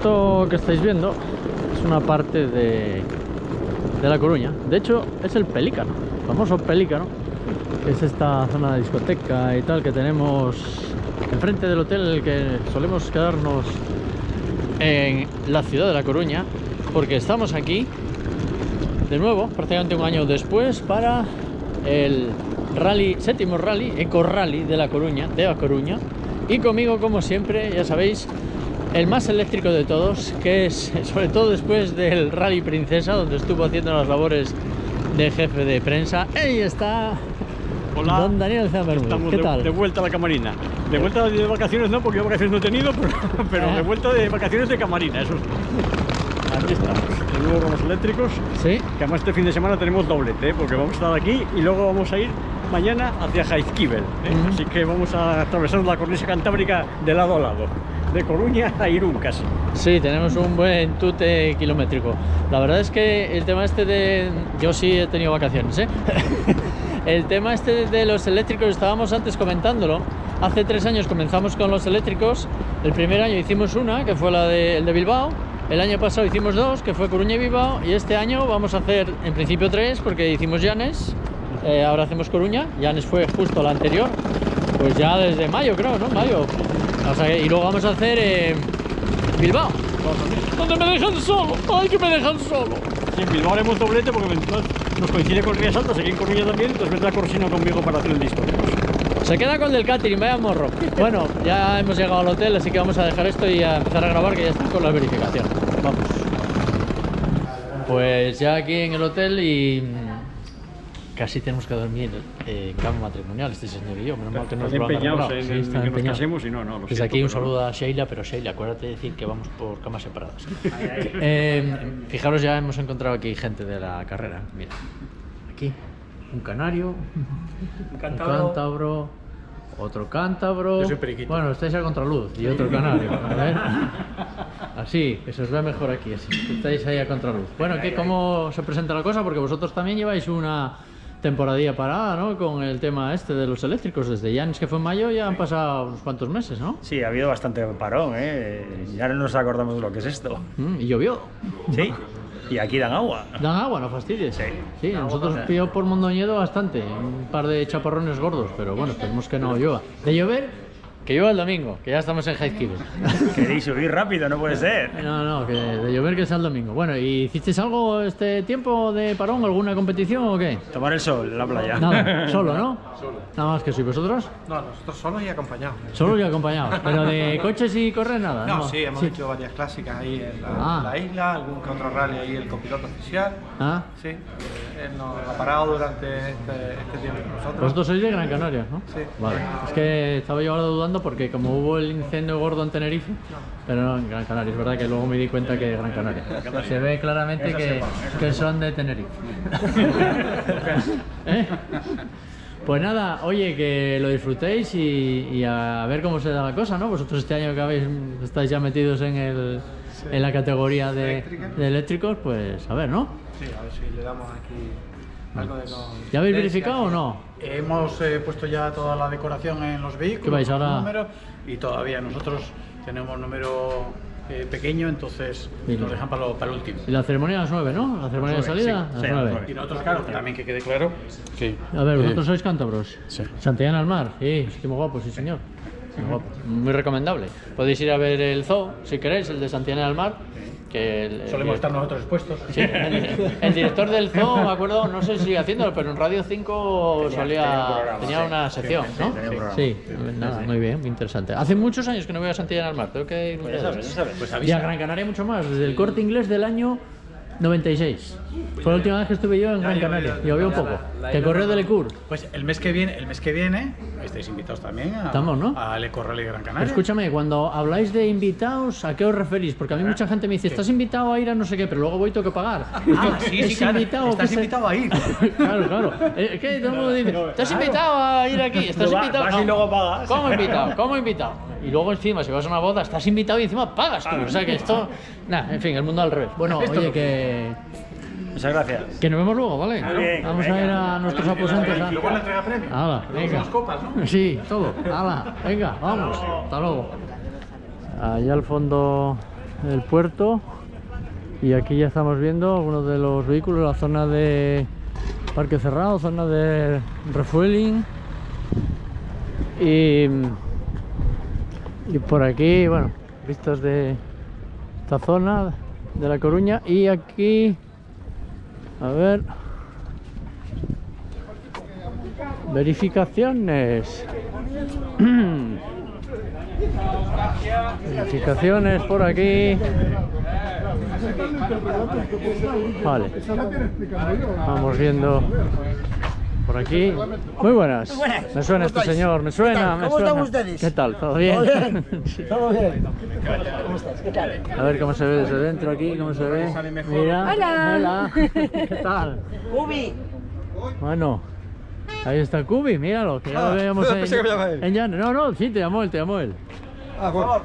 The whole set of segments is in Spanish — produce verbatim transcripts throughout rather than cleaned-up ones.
Esto que estáis viendo es una parte de, de La Coruña. De hecho, es el Pelícano, el famoso Pelícano, que es esta zona de discoteca y tal que tenemos enfrente del hotel en el que solemos quedarnos en la ciudad de La Coruña, porque estamos aquí de nuevo, prácticamente un año después, para el rally, séptimo rally, Eco Rally de La Coruña, de La Coruña. Y conmigo, como siempre, ya sabéis, el más eléctrico de todos, que es, sobre todo después del Rally Princesa, donde estuvo haciendo las labores de jefe de prensa. Ahí está. Hola, don Daniel Bermúdez. ¿Qué de, tal? De vuelta a la Camarina. De vuelta de vacaciones no, porque yo vacaciones no he tenido, pero, pero ¿Eh? de vuelta de vacaciones de Camarina, eso sí. Aquí estamos, de nuevo con los eléctricos. Sí. Que además este fin de semana tenemos doblete, ¿eh? Porque vamos a estar aquí y luego vamos a ir mañana hacia Jaizkibel, ¿eh? Uh-huh. Así que vamos a atravesar la cornisa cantábrica de lado a lado, de Coruña a Irún casi. Sí, tenemos un buen tute kilométrico. La verdad es que el tema este de... Yo sí he tenido vacaciones, ¿eh? El tema este de los eléctricos, estábamos antes comentándolo. Hace tres años comenzamos con los eléctricos. El primer año hicimos una, que fue la de, el de Bilbao. El año pasado hicimos dos, que fue Coruña y Bilbao. Y este año vamos a hacer, en principio, tres, porque hicimos Llanes. Eh, ahora hacemos Coruña. Llanes fue justo la anterior. Pues ya desde mayo, creo, ¿no? Mayo. O sea, y luego vamos a hacer eh, Bilbao. ¿Dónde me dejan solo? ¡Ay, que me dejan solo! Sí, en Bilbao haremos doblete porque nos coincide con Rías Altas, aquí en Coruña también, entonces vendrá Corsino conmigo para hacer el disco. Se queda con el del catering, vaya morro. Bueno, ya hemos llegado al hotel, así que vamos a dejar esto y a empezar a grabar, que ya está con la verificación. Vamos. Pues ya aquí en el hotel y... casi tenemos que dormir eh, en cama matrimonial, este señor y yo. Menos mal que nos lo han arreglado. En, sí, en, está en que empeñado. nos casemos y no, no, lo Desde siento, aquí un pero... saludo a Sheila, pero Sheila, acuérdate de decir que vamos por camas separadas. eh, fijaros, ya hemos encontrado aquí gente de la carrera. Mira, aquí un canario, un cántabro, un cántabro, otro cántabro. Yo soy periquito. Bueno, estáis a contraluz y otro canario. A ver. Así, que se os ve mejor aquí, así. Estáis ahí a contraluz. Bueno, ¿qué, ¿cómo se presenta la cosa? Porque vosotros también lleváis una temporadilla parada, ¿no? Con el tema este de los eléctricos. Desde Llanes, que fue en mayo, ya han pasado unos cuantos meses, ¿no? Sí, ha habido bastante parón, ¿eh? Ya no nos acordamos de lo que es esto. Mm, y llovió. Sí, y aquí dan agua. Dan agua, no fastidies. Sí. Sí, nosotros pilló por Mondoñedo bastante, un par de chaparrones gordos, pero bueno, esperemos que no llueva. De llover, que llueva el domingo, que ya estamos en Jaizkibel. Queréis subir rápido, no puede ser. No, no, que de llover que sea el domingo. Bueno, ¿y hicisteis algo este tiempo de parón? ¿Alguna competición o qué? Tomar el sol en la playa. Nada, solo, ¿no? Solo. Nada más que sois vosotros. No, nosotros solos y acompañados. Solo y acompañados. Pero de coches y correr nada. No, No, sí, hemos sí. hecho varias clásicas ahí en la, Ah. en la isla, algún que otro rally ahí el copiloto oficial. Ah. Sí, eh, él nos ha parado durante este, este tiempo con nosotros. Vosotros sois de Gran Canaria, ¿no? Sí. Vale. Es que estaba yo ahora dudando porque como hubo el incendio gordo en Tenerife, pero no en Gran Canaria, es verdad que luego me di cuenta que Gran Canaria. Se ve claramente que, que son de Tenerife. ¿Eh? Pues nada, oye, que lo disfrutéis y, y a ver cómo se da la cosa, ¿no? Vosotros este año que habéis, estáis ya metidos en, el, en la categoría de, de eléctricos, pues a ver, ¿no? Sí, a ver si le damos aquí algo de... Con... ¿Ya habéis verificado o no? Hemos eh, puesto ya toda la decoración en los vehículos. ¿Qué vais ahora? Los números, y todavía nosotros tenemos número eh, pequeño, entonces Bien. nos dejan para, lo, para el último. Y la ceremonia a las nueve, ¿no? La ceremonia de salida a las sí, nueve. Y nosotros, claro, también que quede claro. Sí. A ver, vosotros sois cántabros. Sí. Santillana al mar, sí, sí, muy guapo, sí señor. Muy guapo. Muy recomendable. Podéis ir a ver el zoo, si queréis, el de Santillana al mar. Que el, Solemos el, estar nosotros expuestos. Sí, el, el director del zoo, me acuerdo, no sé si sigue haciéndolo, pero en Radio cinco Tenía- solía, tenía un programa, tenía sí. una sección, Sí, ¿no? tenía un programa. Sí, nada, muy bien, muy interesante. Hace muchos años que no voy a Santillana al mar, tengo que ir un Pues día ya de sabes, estos. ya sabes. Pues Y a avisa. Gran Canaria mucho más, desde el Corte Inglés del año noventa y seis. Fue la última vez que estuve yo en Gran Canaria. Llovió un poco. Que corrió del Ecur. Pues el mes que viene, el mes que viene, estáis invitados también a, Estamos, ¿no? al Eco Rally de Gran Pero Canaria. escúchame, cuando habláis de invitados, ¿a qué os referís? Porque a mí mucha gente me dice, estás invitado a ir a no sé qué, pero luego voy tengo que pagar. Ah, sí, ¿Es sí, claro. invitado, Estás qué sé? invitado a ir. Claro, claro. Es que todo el mundo dice, ¿estás invitado a ir aquí? ¿Estás Va- invitado? vas y luego pagas. ¿Cómo invitado? ¿Cómo invitado? Y luego encima, si vas a una boda, estás invitado y encima pagas tú. O sea que esto... Nah, en fin, el mundo al revés. Bueno, oye, que... Muchas gracias. Que nos vemos luego, ¿vale? Muy bien, Vamos a venga. ir a nuestros aposentos. ¿ah? Y luego la entrega premio. Hala, Luego venga. unas copas, ¿no? Sí, todo. Hala, venga, vamos. Hasta luego. Allá al fondo el puerto y aquí ya estamos viendo algunos de los vehículos, la zona de parque cerrado, zona de refueling y, y por aquí, bueno, vistas de esta zona de La Coruña. Y aquí, a ver, verificaciones. Verificaciones por aquí. Vale, vamos viendo por aquí. Muy buenas. Me suena este señor, me suena, me ¿Cómo suena. están ustedes? ¿Qué tal? ¿Todo bien? ¿Todo bien? ¿Todo bien? ¿Cómo estás? ¿Qué tal? A ver cómo se ve desde dentro aquí, cómo se ve. Mira. Hola. Hola. ¿Qué tal? Ubi. Bueno, ahí está Kubi, míralo, que ya lo Ah, veíamos en, pensé que me llamaba él. en Llano. No, no, sí, te llamó él, te llamó él. Ah, bueno.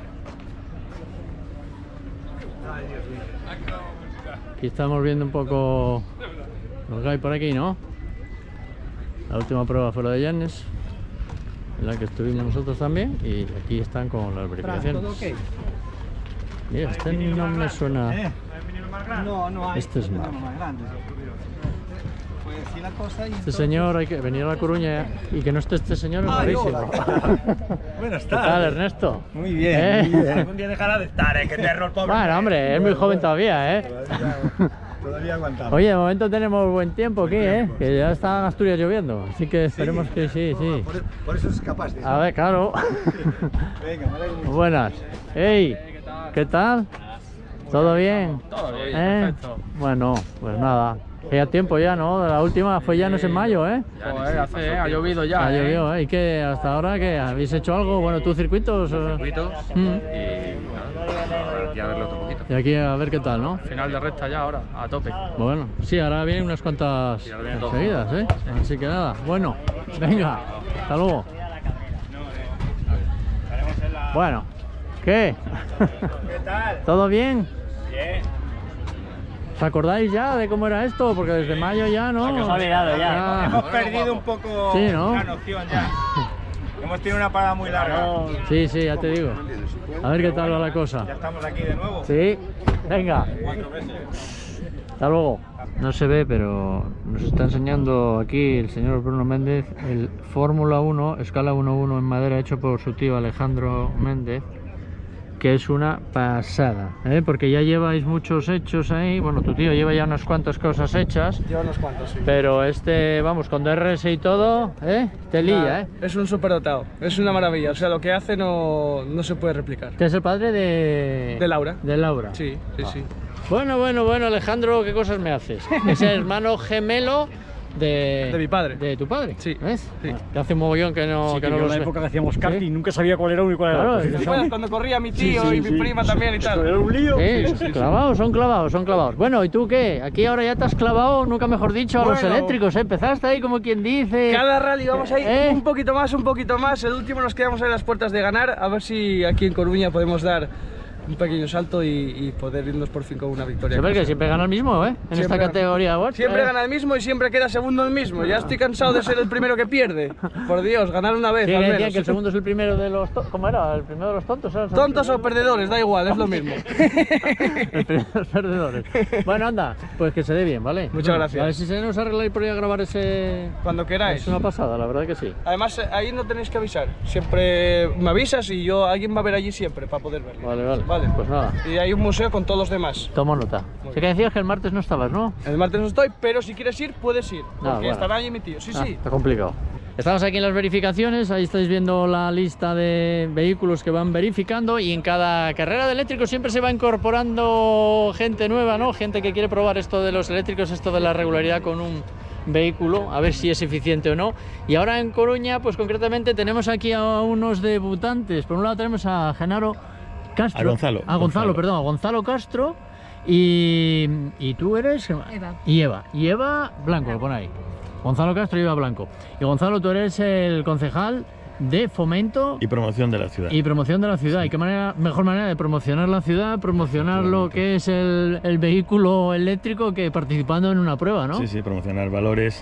Aquí estamos viendo un poco lo que hay por aquí, ¿no? La última prueba fue la de Llanes, en la que estuvimos nosotros también, y aquí están con las verificaciones. Mira, este no me suena. No, no hay. Este es más. más grande. Pues sí la cosa y Este señor hay que venir a La Coruña y que no esté este señor es Ay, rarísimo. Buenas ¿Qué tal, Ernesto? Muy bien, ¿Eh? muy bien. Algún día dejará de estar, ¿eh? Qué terror, pobre. Bueno, hombre, es muy joven todavía, ¿eh? Todavía, todavía aguantamos. Oye, de momento tenemos buen tiempo aquí, ¿eh? Que ya está en Asturias lloviendo, así que esperemos que sí, sí. Por, por eso es capaz de. A ver, claro. Venga, me alegro mucho. Buenas. Ey, ¿qué tal? ¿Todo bien? Todo bien, ¿Eh? perfecto. Bueno, pues nada. Que ya tiempo ya, ¿no? La última fue ya no es en mayo, ¿eh? Joder, hace, eh, ha llovido ya. Ha ¿eh? llovido, ¿eh? ¿Y qué? ¿Hasta ahora qué? ¿Habéis hecho algo? Bueno, ¿tú circuitos? o- Circuitos Mm. y nada, y a verlo otro poquito. Y aquí a ver qué tal, ¿no? Final de recta ya ahora, a tope. Bueno, sí, ahora vienen unas cuantas Sí, ahora vienen dos. seguidas, ¿eh? Así que nada, bueno, venga, hasta luego. Bueno, ¿qué? ¿Qué tal? ¿Todo bien? Bien. ¿Os acordáis ya de cómo era esto? Porque desde mayo ya, ¿no? Se os ha olvidado ya. Ah, Hemos perdido un poco Sí, ¿no? la noción ya. Hemos tenido una parada muy larga. sí, sí, ya te digo. A ver qué tal va la Ya cosa. estamos aquí de nuevo. Sí, venga. Cuatro veces. Hasta luego. No se ve, pero nos está enseñando aquí el señor Bruno Méndez el Fórmula uno, escala uno uno en madera, hecho por su tío Alejandro Méndez, que es una pasada, ¿eh? Porque ya lleváis muchos hechos ahí. Bueno, tu tío lleva ya unas cuantas cosas hechas, Lleva unos cuantos, sí. pero este, vamos, con D R S y todo, ¿eh? Te lía, ¿eh? Es un superdotado, es una maravilla. O sea, lo que hace no, no se puede replicar. Este es el padre de... De Laura. De Laura. Sí, sí, sí. Bueno, bueno, bueno, Alejandro, ¿qué cosas me haces? Es el hermano gemelo de... De mi padre. De tu padre. Sí, ¿Ves? sí. Que hace un mogollón que no, Sí, que que no yo en los la ve. época que hacíamos ¿Sí? karting nunca sabía cuál era uno y cuál era Claro, el otro. es- ¿Te acuerdas cuando corría mi tío Sí, sí, y mi sí. prima también y Esto tal? era un lío. Sí, clavados, son clavados, son clavados. Bueno, ¿y tú qué? Aquí ahora ya te has clavado, nunca mejor dicho, a los Bueno. eléctricos, ¿eh? Empezaste ahí como quien dice... Cada rally vamos a ir ¿Eh? un poquito más, un poquito más. El último nos quedamos en las puertas de ganar. A ver si aquí en Coruña podemos dar un pequeño salto y, y poder irnos por fin con una victoria. Se ve a que casa. siempre gana el mismo, ¿eh? En esta Siempre- categoría. What? Siempre Eh, gana el mismo y siempre queda segundo el mismo. Ya estoy cansado de ser el primero que pierde. Por Dios, ganar una vez Sí, al que decían menos. que el segundo es el primero de los... to- ¿Cómo era? ¿El primero de los tontos? ¿Era el segundo? Tontos o perdedores, da igual, es lo mismo. El primero de los perdedores. Bueno, anda, pues que se dé bien, ¿vale? Muchas gracias. A ver si se nos arregla ir por ahí a grabar ese... Cuando queráis. Es una pasada, la verdad que sí. Además, eh, ahí no tenéis que avisar. Siempre me avisas y yo alguien va a ver allí siempre para poder verlo. Vale, vale. Vale. Pues nada, Y hay un museo con todos los demás. tomo nota. Sé que decías que el martes no estabas, ¿no? El martes no estoy, pero si quieres ir, puedes ir. Porque bueno. estará allí mi tío. Sí, Ah, sí. está complicado. Estamos aquí en las verificaciones, ahí estáis viendo la lista de vehículos que van verificando y en cada carrera de eléctricos siempre se va incorporando gente nueva, ¿no? Gente que quiere probar esto de los eléctricos, esto de la regularidad con un vehículo, a ver si es eficiente o no. Y ahora en Coruña, pues concretamente tenemos aquí a unos debutantes. Por un lado tenemos a Genaro Castro. A Gonzalo, A Gonzalo, Gonzalo. perdón, a Gonzalo Castro. Y, y tú eres... Eva. Y Eva. Y Eva Blanco, lo pone ahí. Gonzalo Castro y Eva Blanco. Y Gonzalo, tú eres el concejal de fomento Y promoción de la ciudad. y promoción de la ciudad. ¿Y qué manera, mejor manera de promocionar la ciudad? Promocionar lo que es el, el vehículo eléctrico que participando en una prueba, ¿no? Sí, sí, promocionar valores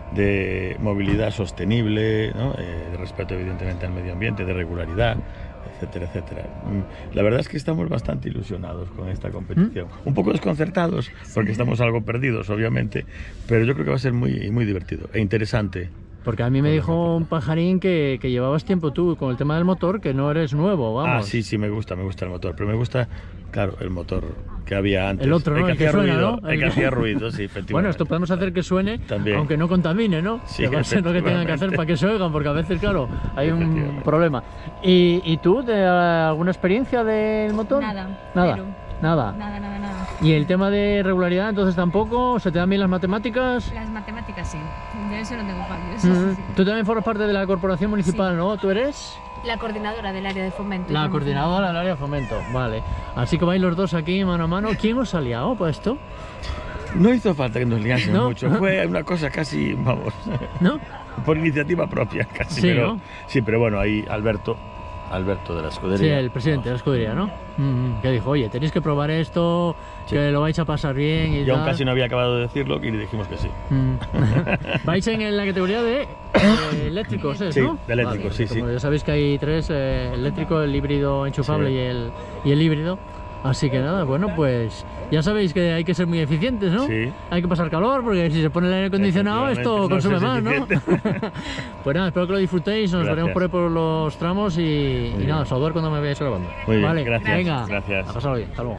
de movilidad sostenible, ¿no? Eh, de respeto evidentemente al medio ambiente, de regularidad. Es etcétera, etcétera. La verdad es que estamos bastante ilusionados con esta competición. ¿Mm? Un poco desconcertados, porque estamos algo perdidos, obviamente, pero yo creo que va a ser muy, muy divertido e interesante. Porque a mí me dijo un pajarín que, que llevabas tiempo tú con el tema del motor, que no eres nuevo, vamos. Ah, sí, sí, me gusta, me gusta el motor, pero me gusta, claro, el motor que había antes. El otro, ¿no? El que, el hacía que suena, ruido, ¿no? El que hacía ruido, sí, efectivamente. Bueno, esto podemos hacer que suene, también, aunque no contamine, ¿no? Sí, que va a ser lo que tengan que hacer para que se oigan, porque a veces, claro, hay un problema. ¿Y, y tú, de alguna experiencia del motor? Nada. Nada. Cero. Nada. Nada, nada, nada. ¿Y el tema de regularidad, entonces tampoco? ¿Se te dan bien las matemáticas? Las matemáticas sí, de eso no tengo fallos. Mm-hmm. Sí, sí. Tú también formas parte de la corporación municipal, sí. ¿no? ¿Tú eres? La coordinadora del área de fomento. La coordinadora del área de fomento, vale. Así que vais los dos aquí mano a mano. ¿Quién os ha liado para esto? No hizo falta que nos liásemos ¿No? mucho, fue una cosa casi, vamos, ¿no? Por iniciativa propia casi, sí, pero, ¿no? Sí, pero bueno, ahí Alberto, Alberto de la escudería. Sí, el presidente de la escudería, ¿no? Mm, que dijo, oye, tenéis que probar esto, sí. que lo vais a pasar bien y Yo tal. aún casi no había acabado de decirlo y le dijimos que sí. Mm. Vais en la categoría de eh, eléctricos, ¿es, sí, no? de eléctricos, vale, sí, como sí. Ya sabéis que hay tres, eh, el eléctrico, el híbrido enchufable sí. y, el, y el híbrido. Así que nada, bueno, pues ya sabéis que hay que ser muy eficientes, ¿no? Sí. Hay que pasar calor porque si se pone el aire acondicionado esto no consume sé más, ¿no? Pues nada, espero que lo disfrutéis, nos gracias. veremos por ahí por los tramos y, y nada, saludar cuando me veáis grabando. Muy bien, vale, gracias. Venga, gracias. a pasarlo bien, hasta luego.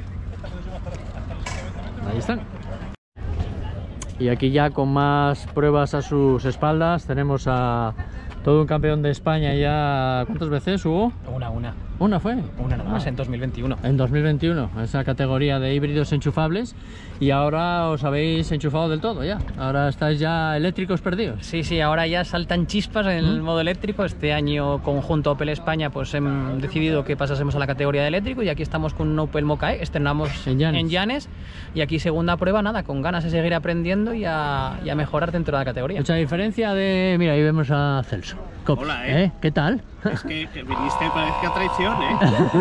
Ahí están. Y aquí ya con más pruebas a sus espaldas tenemos a todo un campeón de España ya. ¿Cuántas veces, Hugo? Una, una. ¿Una fue? Una nada más, ah. en dos mil veintiuno. En dos mil veintiuno, esa categoría de híbridos enchufables. Y ahora os habéis enchufado del todo ya. Ahora estáis ya eléctricos perdidos. Sí, sí, ahora ya saltan chispas en el ¿Mm? modo eléctrico. Este año, conjunto Opel España, pues hemos decidido que pasásemos a la categoría de eléctrico. Y aquí estamos con un Opel Mokka E, estrenamos en Llanes. en Llanes. Y aquí segunda prueba, nada, con ganas de seguir aprendiendo y a, y a mejorar dentro de la categoría. Mucha diferencia de... Mira, ahí vemos a Celso. Cops. Hola, ¿eh? ¿eh? ¿Qué tal? Es que, que viniste, parece a traición, ¿eh?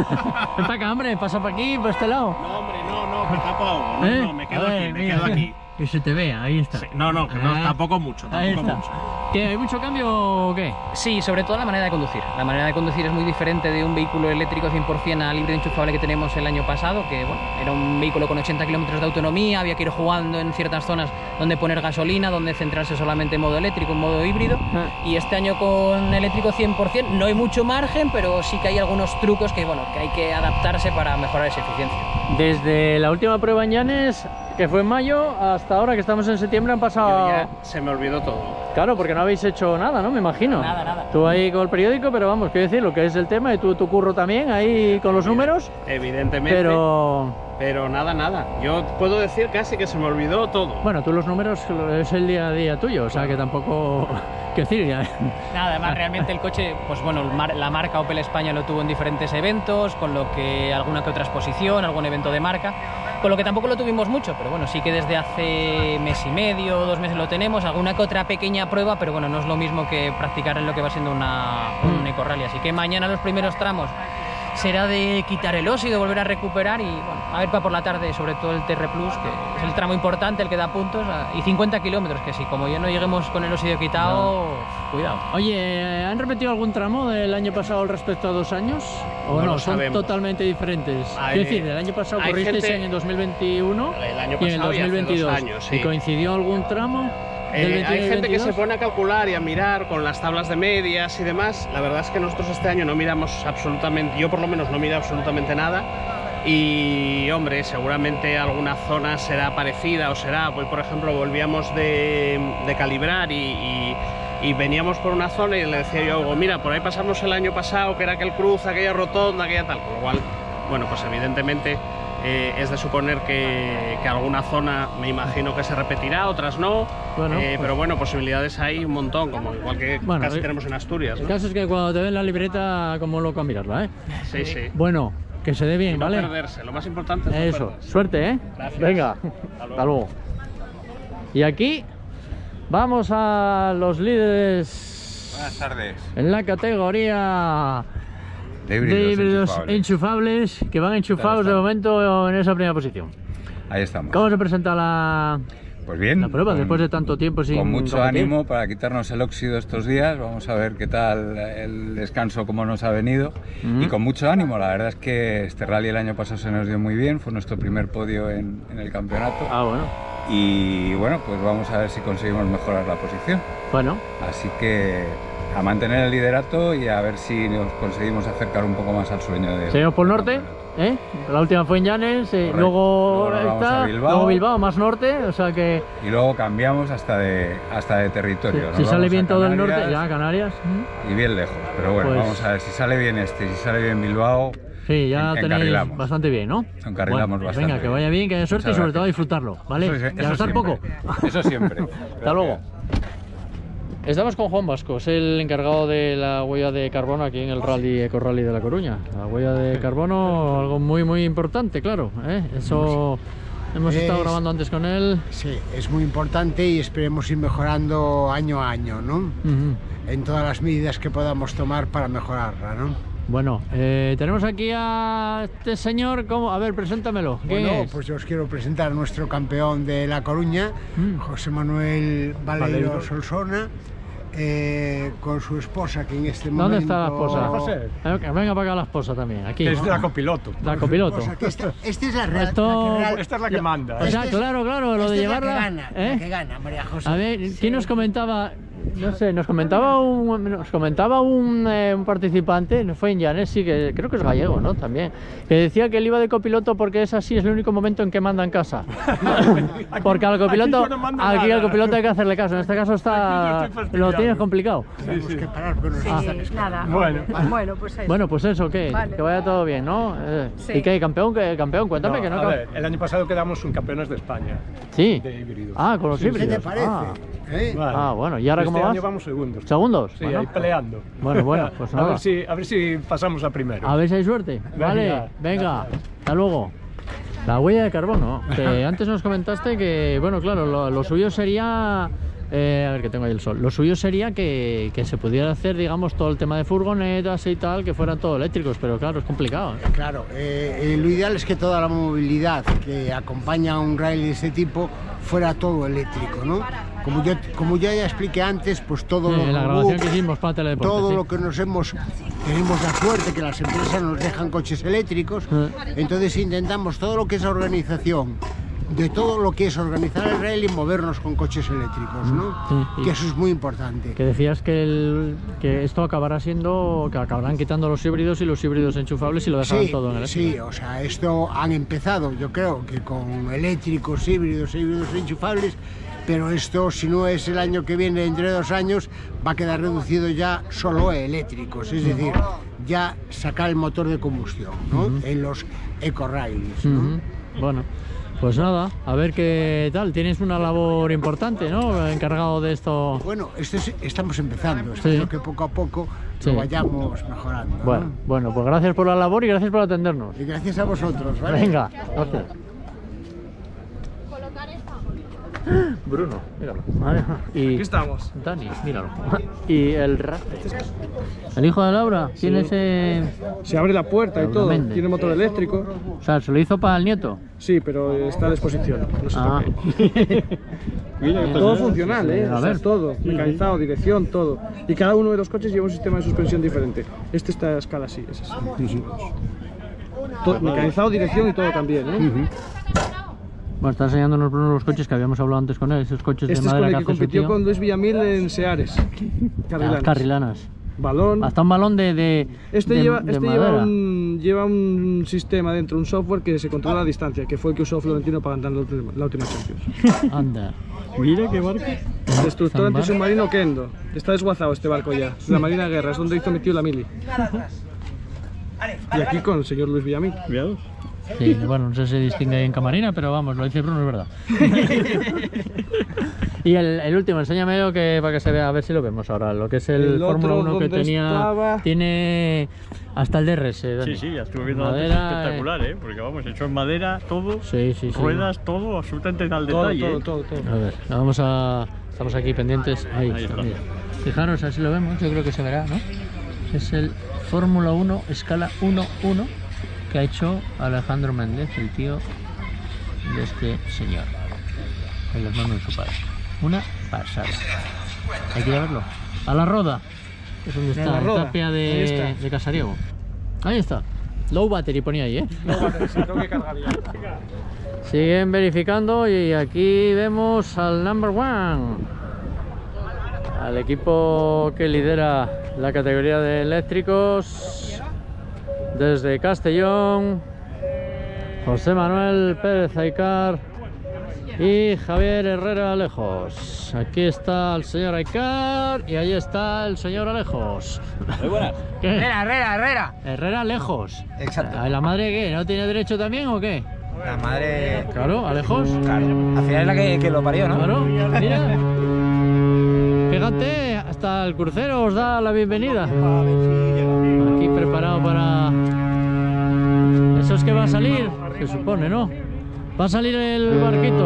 Ven para acá, hombre, pasa por aquí, por este lado. No, hombre, no, no, que tapo. No, ¿Eh? no, me quedo ver, aquí, me mira, quedo aquí. Que se te vea, ahí está. Sí, no, no, que no, ah, tampoco mucho, tampoco ahí está. mucho. ¿Qué, ¿Hay mucho cambio o qué? Sí, sobre todo la manera de conducir. La manera de conducir es muy diferente de un vehículo eléctrico cien por cien al híbrido enchufable que tenemos el año pasado, que bueno, era un vehículo con ochenta kilómetros de autonomía, había que ir jugando en ciertas zonas donde poner gasolina, donde centrarse solamente en modo eléctrico, en modo híbrido. Ah. Y este año con eléctrico cien por cien no hay mucho margen, pero sí que hay algunos trucos que, bueno, que hay que adaptarse para mejorar esa eficiencia. Desde la última prueba en Llanes, que fue en mayo, hasta ahora que estamos en septiembre han pasado... Yo ya se me olvidó todo. Claro, porque no habéis hecho nada, ¿no? Me imagino. Nada, nada. Tú ahí con el periódico, pero vamos, quiero decir, lo que es el tema, y tú tu curro también, ahí con los números. Evidentemente. Pero... Pero nada, nada. Yo puedo decir casi que se me olvidó todo. Bueno, tú los números es el día a día tuyo, o sea que tampoco... ¿Qué decir? Ya. Nada, además realmente el coche, pues bueno, la marca Opel España lo tuvo en diferentes eventos, con lo que alguna que otra exposición, algún evento de marca, con lo que tampoco lo tuvimos mucho, pero bueno, sí que desde hace mes y medio, dos meses lo tenemos, alguna que otra pequeña prueba, pero bueno, no es lo mismo que practicar en lo que va siendo una, un ecorrally. Así que mañana los primeros tramos será de quitar el óxido, volver a recuperar y bueno, a ver para por la tarde, sobre todo el T R Plus, que es el tramo importante, el que da puntos, y cincuenta kilómetros, que si como ya no lleguemos con el óxido quitado, no. Cuidado. Oye, ¿han repetido algún tramo del año pasado respecto a dos años? ¿O no? no son sabemos. Totalmente diferentes. Hay, es decir, del año pasado corristeis gente... en el dos mil veintiuno el año y en el dos mil veintidós. Años, sí. ¿Y coincidió algún tramo? Eh, hay gente que se pone a calcular y a mirar con las tablas de medias y demás. La verdad es que nosotros este año no miramos absolutamente, yo por lo menos no miro absolutamente nada. Y hombre, seguramente alguna zona será parecida o será, pues por ejemplo volvíamos de, de calibrar y, y, y veníamos por una zona y le decía yo algo, mira, por ahí pasamos el año pasado, que era aquel cruz, aquella rotonda, aquella tal, con lo cual, bueno, pues evidentemente eh, es de suponer que, que alguna zona me imagino que se repetirá, otras no, bueno, eh, pues... pero bueno, posibilidades hay un montón, como igual que bueno, casi eh, tenemos en Asturias, ¿no? El caso es que cuando te den la libreta, como loco a mirarla, ¿eh? Sí, sí. Bueno, que se dé bien, y no ¿vale? perderse, lo más importante es no eso, perderse. Suerte, ¿eh? Gracias. Venga, hasta luego. Hasta luego. Y aquí vamos a los líderes. Buenas tardes. En la categoría de híbridos, de híbridos enchufables. enchufables, que van enchufados de momento en esa primera posición. Ahí estamos. ¿Cómo se presenta la, pues Pues bien. La prueba, con, después de tanto tiempo sin Con mucho competir. ánimo para quitarnos el óxido estos días. Vamos a ver qué tal el descanso, cómo nos ha venido. Uh-huh. Y con mucho ánimo. La verdad es que este rally el año pasado se nos dio muy bien. Fue nuestro primer podio en, en el campeonato. Ah, bueno. Y bueno, pues vamos a ver si conseguimos mejorar la posición. Bueno. Así que a mantener el liderato y a ver si nos conseguimos acercar un poco más al sueño de... Seguimos por el norte, ¿eh? La última fue en Llanes, eh, luego, luego, esta, Bilbao, luego Bilbao, más norte, o sea que... Y luego cambiamos hasta de, hasta de territorio. Sí, si sale bien todo el norte, ya Canarias. Y bien lejos, pero bueno, pues... vamos a ver si sale bien este, si sale bien Bilbao. Sí, ya en, tenéis bastante bien, ¿no? Encarrilamos bueno, pues bastante. Venga, que vaya bien, que haya suerte y sobre todo a disfrutarlo, ¿vale? Eso, eso, y a gastar poco. Eso siempre. Hasta luego. Estamos con Juan Vasco, es el encargado de la huella de carbono aquí en el Rally Eco Rally de La Coruña. La huella de carbono, algo muy muy importante, claro, ¿eh? Eso hemos es, estado grabando antes con él. Sí, es muy importante y esperemos ir mejorando año a año, ¿no? Uh-huh. En todas las medidas que podamos tomar para mejorarla, ¿no? Bueno, eh, tenemos aquí a este señor, ¿cómo? A ver, preséntamelo. Bueno, es? pues yo os quiero presentar a nuestro campeón de La Coruña, mm. José Manuel Baleiro, Baleiro. Solsona, eh, con su esposa, que en este ¿Dónde momento... ¿Dónde está la esposa? José. Venga para acá la esposa también, aquí. Es la copiloto. La copiloto. Esta, esta es la, real, Esto... la que Esta es la que manda. O sea, claro, claro, lo de llevarla... Es la que gana, ¿eh? la que gana, María José. A ver, ¿quién sí. nos comentaba...? No sé, nos comentaba un, nos comentaba un, eh, un participante, no fue en Llanes, sí, que creo que es gallego, ¿no? También, que decía que él iba de copiloto porque es así, es el único momento en que manda en casa. Porque al copiloto, aquí, no aquí al copiloto hay que hacerle caso, en este caso está, lo tienes complicado. Tenemos sí, sí. que parar, pero no sí, sí, nada. Bueno, bueno, pues eso. Bueno, pues eso, ¿qué? Vale. Que vaya todo bien, ¿no? Eh, sí. ¿Y qué? ¿Campeón? ¿Qué? ¿Campeón? Cuéntame no, que no. A ver, el año pasado quedamos en campeones de España. Sí. De híbridos. Ah, con los sí, híbridos. ¿Qué te parece? Ah. ¿Eh? Vale. Ah, bueno, ¿y ahora este cómo vas? año vamos segundos. ¿Segundos? Sí, bueno. ahí peleando. Bueno, bueno, pues nada. A ver si, a ver si pasamos a primero. A ver si hay suerte. Venga, vale, venga, gracias. Hasta luego. La huella de carbono, que antes nos comentaste que, bueno, claro, lo, lo suyo sería... Eh, a ver, que tengo ahí el sol. Lo suyo sería que, que se pudiera hacer, digamos, todo el tema de furgonetas y tal, que fueran todo eléctricos, pero claro, es complicado. ¿eh? Claro, eh, eh, lo ideal es que toda la movilidad que acompaña a un rally de este tipo fuera todo eléctrico, ¿no? Como yo, como ya, ya expliqué antes, pues todo sí, lo en la grabación que hicimos para Teledeporte, todo sí. lo que nos hemos, tenemos la suerte que las empresas nos dejan coches eléctricos, sí. Entonces intentamos todo lo que es organización, de todo lo que es organizar el rally y movernos con coches eléctricos, ¿no? Sí, que eso es muy importante. Que decías que, el, que esto acabará siendo, que acabarán quitando los híbridos y los híbridos enchufables y lo dejarán sí, todo en eléctrico. Sí, o sea, esto han empezado, yo creo, que con eléctricos, híbridos, híbridos enchufables, pero esto, si no es el año que viene, entre dos años, va a quedar reducido ya solo a eléctricos, es decir, ya sacar el motor de combustión, ¿no? Uh-huh. En los eco-rallies, ¿no? Uh-huh. Bueno. Pues nada, a ver qué tal. Tienes una labor importante, ¿no? Encargado de esto. Bueno, esto es, estamos empezando. Espero sí. que poco a poco sí. lo vayamos mejorando. Bueno, ¿no? Bueno, pues gracias por la labor y gracias por atendernos. Y gracias a vosotros, ¿vale? Venga, gracias. Bruno, míralo. Y aquí estamos. Dani, míralo. Y el Rafe. El hijo de Laura tiene ese... Se abre la puerta y todo. Méndez. Tiene motor eléctrico. O sea, ¿se lo hizo para el nieto? Sí, pero está a disposición. No se ah. Todo funcional, ¿eh? A ver, o sea, todo. Mecanizado, dirección, todo. Y cada uno de los coches lleva un sistema de suspensión diferente. Este está a escala así, es así. Todo, mecanizado, dirección y todo también, ¿eh? Uh-huh. Bueno, está enseñándonos Bruno los coches que habíamos hablado antes con él, esos coches este de madera es con el que, que compitió con Luis Villamil en Seares. Carrilanas. Las carrilanas. Balón. Hasta un balón de, de Este, de, lleva, de este madera. lleva, un, lleva un sistema dentro, un software que se controla a distancia, que fue el que usó Florentino para ganar la última, la última Champions. Anda. Mira qué barco. Destructor antisubmarino Kendo. Está desguazado este barco ya. La Marina de Guerra, es donde hizo metido la mili. Y aquí con el señor Luis Villamil. Cuidado. Sí, bueno, no sé si se distingue ahí en camarina, pero vamos, lo dice Bruno, es verdad. Y el, el último, enséñame que para que se vea, a ver si lo vemos ahora, lo que es el, el Fórmula uno que tenía, estaba... tiene hasta el D R S. Dani. Sí, sí, ya estuve viendo antes, espectacular, ¿eh? Porque vamos, hecho en madera, todo, sí, sí, sí. ruedas, todo, absolutamente al todo, detalle. Todo, ¿eh? todo, todo. A ver, vamos a, estamos aquí pendientes, ahí, ahí está, mira. Fijaros, así lo vemos, yo creo que se verá, ¿no? Es el Fórmula uno escala uno uno. Que ha hecho Alejandro Méndez, el tío de este señor. el hermano de su padre. Una pasada. Hay que ir a verlo. A la Roda. Es donde está, la Roda. Tapia de, está. de Casariego. Ahí está. Low battery ponía ahí, ¿eh? Low battery, sí, tengo que cargar ya. Siguen verificando y aquí vemos al number one. Al equipo que lidera la categoría de eléctricos desde Castellón, José Manuel Pérez Aicar y Javier Herrera Alejos. Aquí está el señor Aicar y ahí está el señor Alejos. Muy buenas. ¿Qué? Herrera, Herrera, Herrera. Herrera Alejos. Exacto. ¿La madre qué? ¿No tiene derecho también o qué? La madre... Claro, Alejos. Claro. Al final es la que, que lo parió, ¿no? Claro, mira. Fíjate, hasta el crucero os da la bienvenida. Aquí preparado para... Eso es que va a salir, se supone, ¿no? Va a salir el barquito.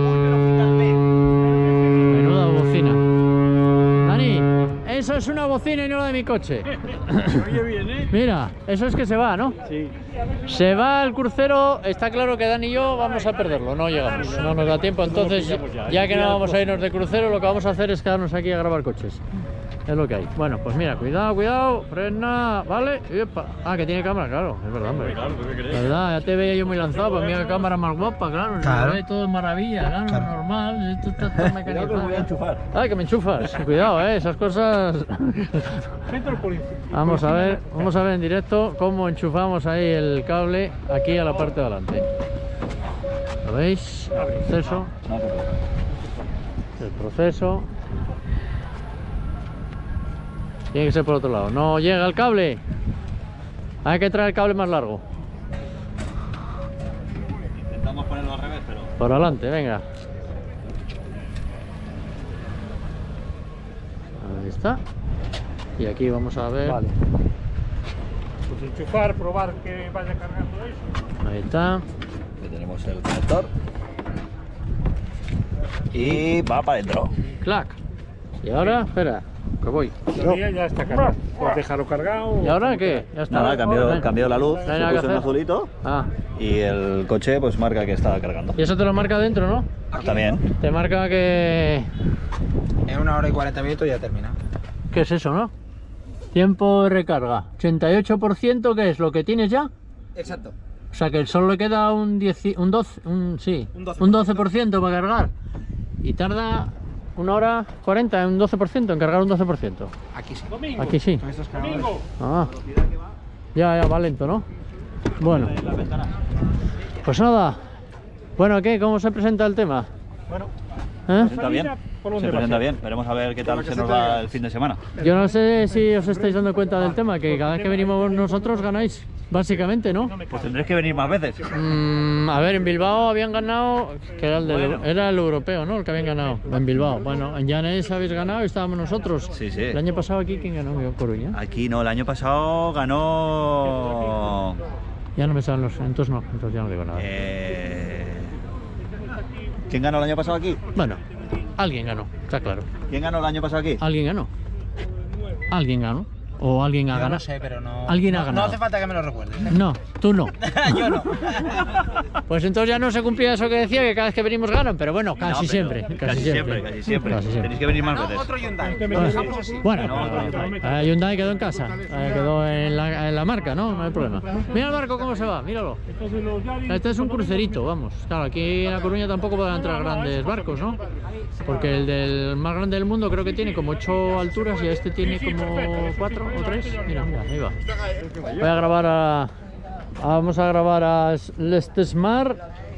Menuda bocina. Dani, eso es una bocina y no la de mi coche. Se oye bien, ¿eh? Mira, eso es que se va, ¿no? Sí. Se va el crucero, está claro que Dani y yo vamos a perderlo, no llegamos, no nos da tiempo, entonces ya que no vamos a irnos de crucero, lo que vamos a hacer es quedarnos aquí a grabar coches. Es lo que hay. Bueno, pues mira, cuidado, cuidado, frena, ¿vale? Epa. Ah, que tiene cámara, claro, es verdad, hombre. Claro, ¿tú qué crees? ¿Verdad? Ya te veía yo muy lanzado, pues mira, cámara más guapa, claro. Claro. Se ve todo es maravilla, claro, Claro. normal, esto está todo mecanizado. Cuidado que os voy a enchufar. Ay, que me enchufas, cuidado, eh, esas cosas. Vamos a ver, vamos a ver en directo cómo enchufamos ahí el cable aquí a la parte de adelante. ¿Lo veis? El proceso. El proceso. Tiene que ser por otro lado. No llega el cable. Hay que traer el cable más largo. Intentamos ponerlo al revés, pero... Por adelante, venga. Ahí está. Y aquí vamos a ver. Vale. Pues enchufar, probar que vaya cargando eso. Ahí está. Aquí tenemos el conector. Y va para adentro. Clac. Y ahora, espera, que voy. Todavía ya está cargado. Puedes dejarlo cargado. ¿Y ahora qué? Ya está. Nada, cambió, cambió la luz, No hay se nada que puso en hacer. azulito Ah, y el coche pues marca que está cargando. y eso te lo marca dentro, ¿no? También. Te marca que... En una hora y cuarenta minutos ya termina. ¿Qué es eso, no? Tiempo de recarga. ochenta y ocho por ciento, ¿qué es? ¿Lo que tienes ya? Exacto. O sea que solo le queda un, diez, un doce, un, sí, Un doce. un doce por ciento para cargar. Y tarda una hora cuarenta, un doce por ciento en cargar un doce por ciento. Aquí sí. Aquí sí. Ah. Ya, ya va lento, ¿no? Bueno. Pues nada. Bueno, ¿qué? ¿Cómo se presenta el tema? Bueno. ¿Eh? Se presenta bien. Se presenta bien. Veremos a ver qué tal se nos va el fin de semana. Yo no sé si os estáis dando cuenta del tema, que cada vez que venimos nosotros ganáis, básicamente, ¿no? Pues tendréis que venir más veces. Mm, a ver, en Bilbao habían ganado, que era el, del- Bueno. era el europeo, ¿no? El que habían ganado, en Bilbao. Bueno, en Llanes habéis ganado y estábamos nosotros. Sí, sí. El año pasado aquí, ¿quién ganó? Coruña. Aquí no, el año pasado ganó... Ya no me salen los... Entonces no, entonces ya no digo nada. Eh... ¿Quién ganó el año pasado aquí? Bueno, alguien ganó, está claro. ¿Quién ganó el año pasado aquí? Alguien ganó. Alguien ganó. O alguien ha Yo no ganado. sé, pero no... Alguien ha no- ganado. No hace falta que me lo recuerdes. No, tú no. Yo no. Pues entonces ya no se cumplía eso que decía, que cada vez que venimos ganan, pero bueno, casi No, pero siempre. Casi, Casi siempre, casi siempre. Casi siempre. Tenéis que venir más veces. Otro Hyundai. Bueno, bueno, eh, Hyundai quedó en casa, eh, quedó en la, en la marca, ¿no? No hay problema. Mira el barco cómo se va, míralo. Este es un crucerito, vamos. Claro, aquí en La Coruña tampoco pueden entrar grandes barcos, ¿no? Porque el del más grande del mundo creo que tiene como ocho alturas y este tiene como cuatro o tres. Mira, mira, ahí va. Voy a grabar a... a- Vamos a grabar a Lestesmar.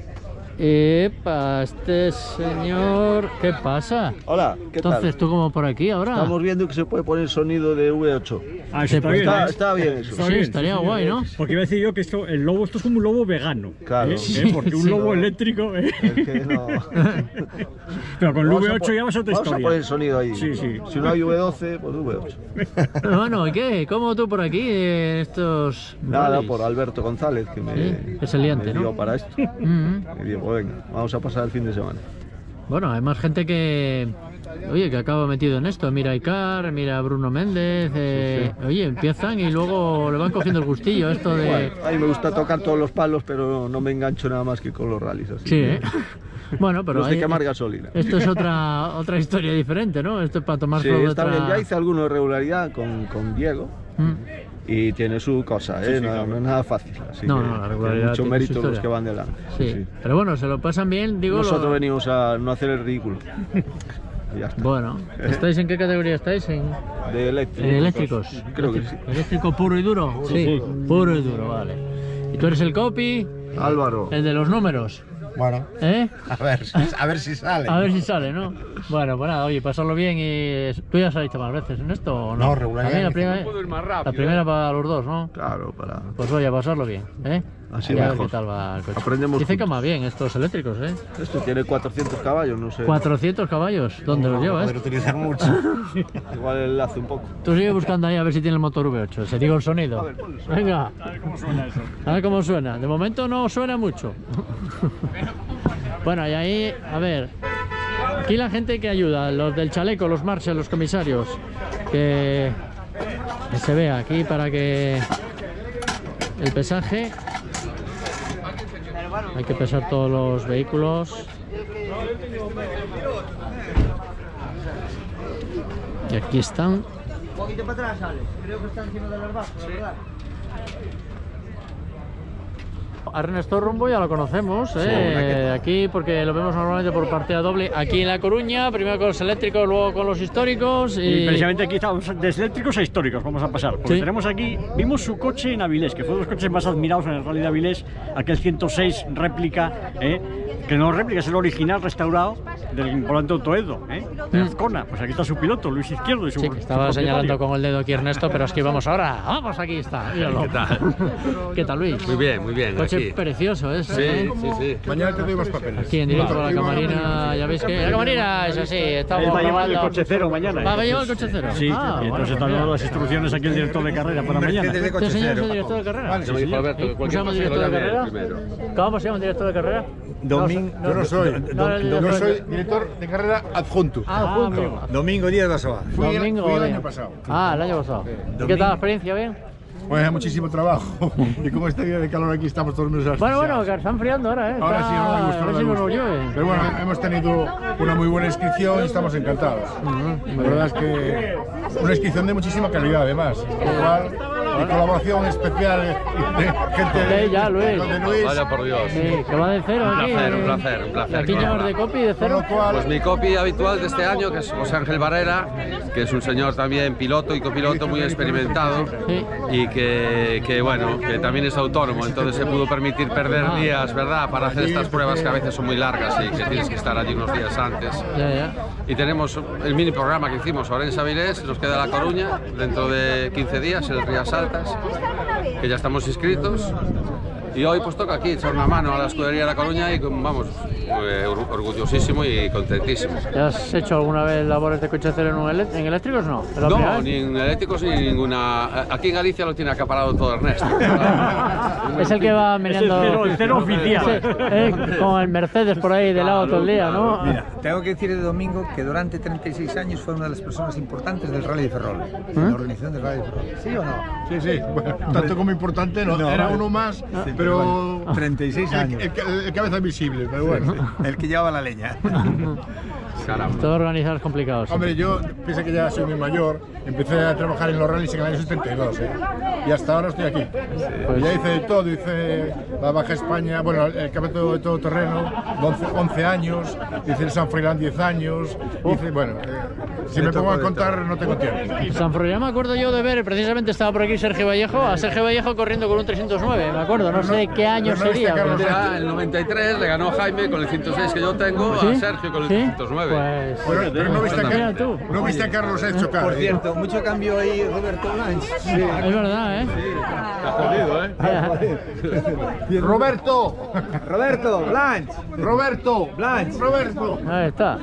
Epa, este señor... ¿Qué pasa? Hola, ¿qué tal? Entonces, ¿tú como por aquí ahora? Estamos viendo que se puede poner sonido de V ocho. Ah, eso está bien. Está, ¿eh? está bien eso. Sí, estaría guay, ¿no? Porque iba a decir yo que esto, el lobo, esto es como un lobo vegano. Claro. ¿eh? ¿Eh? Porque un Sí, lobo no. eléctrico. ¿eh? Es que no. Pero con el Vamos V a ocho po- ya vas a otra Vamos a historia. poner sonido ahí. Sí, sí. Si no hay V doce, pues V ocho. Bueno, ¿y qué? ¿Cómo tú por aquí en estos Nada, rallies? por Alberto González, que me, Sí, es el liante, me ¿no? dio para esto. Mm. Y digo, venga, vamos a pasar el fin de semana. Bueno, hay más gente que, Oye, que acaba metido en esto. Mira a Icar, mira a Bruno Méndez. Eh, sí, sí. Oye, empiezan y luego le van cogiendo el gustillo esto de... Bueno, a mí me gusta tocar todos los palos, pero no me engancho nada más que con los rallies. Así sí, que... ¿eh? Bueno, pero los de ahí, quemar gasolina. Esto es otra otra historia diferente, ¿no? Esto es para tomar sí, otra... está bien. Ya hice alguno de regularidad con, con Diego. ¿Mm? Y tiene su cosa, ¿eh? Sí, sí, no, claro. No es nada fácil. Así no, que no, la regularidad mucho mérito los que van delante. Sí. Sí. Pero bueno, se lo pasan bien, digo. Nosotros lo... venimos a no hacer el ridículo. Ya está. Bueno, ¿estáis en qué categoría estáis? En... De eléctricos. ¿En eléctricos? Creo que sí. ¿Eléctrico puro y duro? Sí, sí. Puro y duro, vale. ¿Y tú eres el copy? Álvaro. El de los números. Bueno, ¿eh? a ver, a ver si sale. A ver si sale, ¿no? Bueno, pues nada, oye, pasarlo bien y... ¿Tú ya saliste más veces en esto o no? No, regularmente. La primera, la primera para los dos, ¿no? Claro, para... Pues oye, a pasarlo bien, ¿eh? Así a ver mejor. qué tal va el coche. Aprendemos Dice juntos. que más bien estos eléctricos, ¿eh? Esto tiene cuatrocientos caballos, no sé. ¿cuatrocientos caballos? ¿Dónde no, los llevas? Poder utilizar mucho. Igual el hace un poco. Tú sigue buscando ahí a ver si tiene el motor V ocho. Se digo el sonido. A ver, ponle el Venga. A ver cómo suena eso. A ver cómo suena. De momento no suena mucho. Bueno, y ahí, a ver. Aquí la gente que ayuda, los del chaleco, los marshals, los comisarios. Que, que se vea aquí para que el pesaje. Hay que pesar todos los vehículos. Y aquí están. Un poquito para atrás, Alex. Creo que está encima de las bajas, ¿verdad? A Ernesto Rumbo ya lo conocemos, ¿eh? Sí, aquí porque lo vemos normalmente por partida doble aquí en La Coruña, primero con los eléctricos, luego con los históricos. Y, y precisamente aquí estamos de eléctricos a históricos, vamos a pasar. Porque ¿sí? Tenemos aquí, vimos su coche en Avilés, que fue uno de los coches más admirados en el Rally de Avilés, aquel ciento seis réplica, ¿eh? Que no réplica, es el original restaurado del volante Autoedo, ¿eh? De Azcona. Pues aquí está su piloto, Luis Izquierdo. Y su, sí, que estaba su señalando con el dedo aquí Ernesto, pero es que vamos ahora. Vamos, aquí está. Míralo. ¿Qué tal? ¿Qué tal, Luis? Muy bien, muy bien. Coche aquí. precioso, ¿eh? Sí, ¿eh? sí, sí. Mañana te doy los papeles. Aquí en directo a la Camarina, ya veis que... La Camarina, eso sí, estamos... Él va a llevar el coche cero mañana. ¿Va a llevar el coche cero? Sí, ah, y entonces bueno, están dando las instrucciones aquí el director de carrera para mañana. ¿Te enseñas el director de carrera? Vale, sí, me dijo Alberto, que ¿Cómo se llama el director de carrera? ¿Cómo se llama el director de carrera? Domingo, yo no soy, no, no, no soy director de carrera adjunto. Ah, adjunto. Domingo Díaz da Soa. Fui, Domingo fui el Díaz. año pasado. Ah, el año pasado. Sí. ¿Y qué tal la experiencia? ¿Bien? Pues muchísimo trabajo. Y como este día de calor aquí estamos todos menos Bueno, bueno, que está enfriando ahora, ¿eh? Ahora está... sí, no me gusta. A ver si no nos llueve. Pero bueno, hemos tenido una muy buena inscripción y estamos encantados. Uh-huh. La verdad es que una inscripción de muchísima calidad, además. Igual, y colaboración especial de gente de, ya, Luis. de Luis. Vaya por Dios. Sí, que va de cero un aquí. placer, eh. un placer, un placer. Aquí llevas de copy de cero. Pues mi copy habitual de este año, que es José Ángel Barrera, que es un señor también piloto y copiloto muy experimentado, sí. Y que, que bueno, que también es autónomo, entonces se pudo permitir perder ah. días, ¿verdad? Para hacer estas pruebas que a veces son muy largas y que tienes que estar allí unos días antes. Ya, ya. Y tenemos el mini programa que hicimos ahora en Avilés, nos queda La Coruña dentro de quince días, el Rías Altas, que ya estamos inscritos. Y hoy pues toca aquí echar una mano a la escudería de La Coruña y vamos, eh, orgullosísimo y contentísimo. ¿Ya has hecho alguna vez labores de coche cero en, un elé en eléctricos? No, no, ni en eléctricos ni ninguna. Aquí en Galicia lo tiene acaparado todo Ernesto. Es el que va meneando... Es el cero, el cero oficial. Sí, eh, con el Mercedes por ahí de lado todo el día, ¿no? Mira, tengo que decir de Domingo que durante treinta y seis años fue una de las personas importantes del Rally de Ferrol, ¿eh? La organización del Rally de Ferrol. ¿Sí o no? Sí, sí. Bueno, tanto como importante no, no era uno más, sí, pero... Pero treinta y seis años. El, el, el cabeza visible, pero bueno. Sí, el que llevaba la leña. Caramba. Todo organizar es complicado. Hombre, yo pienso que ya soy muy mayor. Empecé a trabajar en los rallies en el año setenta y dos, ¿eh? Y hasta ahora estoy aquí. Sí, pues ya hice de todo, hice la Baja España, bueno, el campeonato de todo terreno, once años, hice el San Froilán diez años, hice, bueno, eh, si me pongo a contar no tengo tiempo. San Froilán me acuerdo yo de ver, precisamente estaba por aquí Sergio Vallejo, a Sergio Vallejo corriendo con un trescientos nueve, me acuerdo, no sé qué año sería. Pero era el noventa y tres, le ganó Jaime con el ciento seis que yo tengo, ¿sí? A Sergio con el ¿sí? trescientos nueve. Pues... Bueno, pero no viste, a, tú. No viste a Carlos Sainz chocar. Por cierto, mucho cambio ahí Roberto Blanch. Sí. Es verdad, ¿eh? Sí. Está jodido, ¿eh? Roberto. Roberto Blanch. Roberto Blanch. Roberto. Ahí está.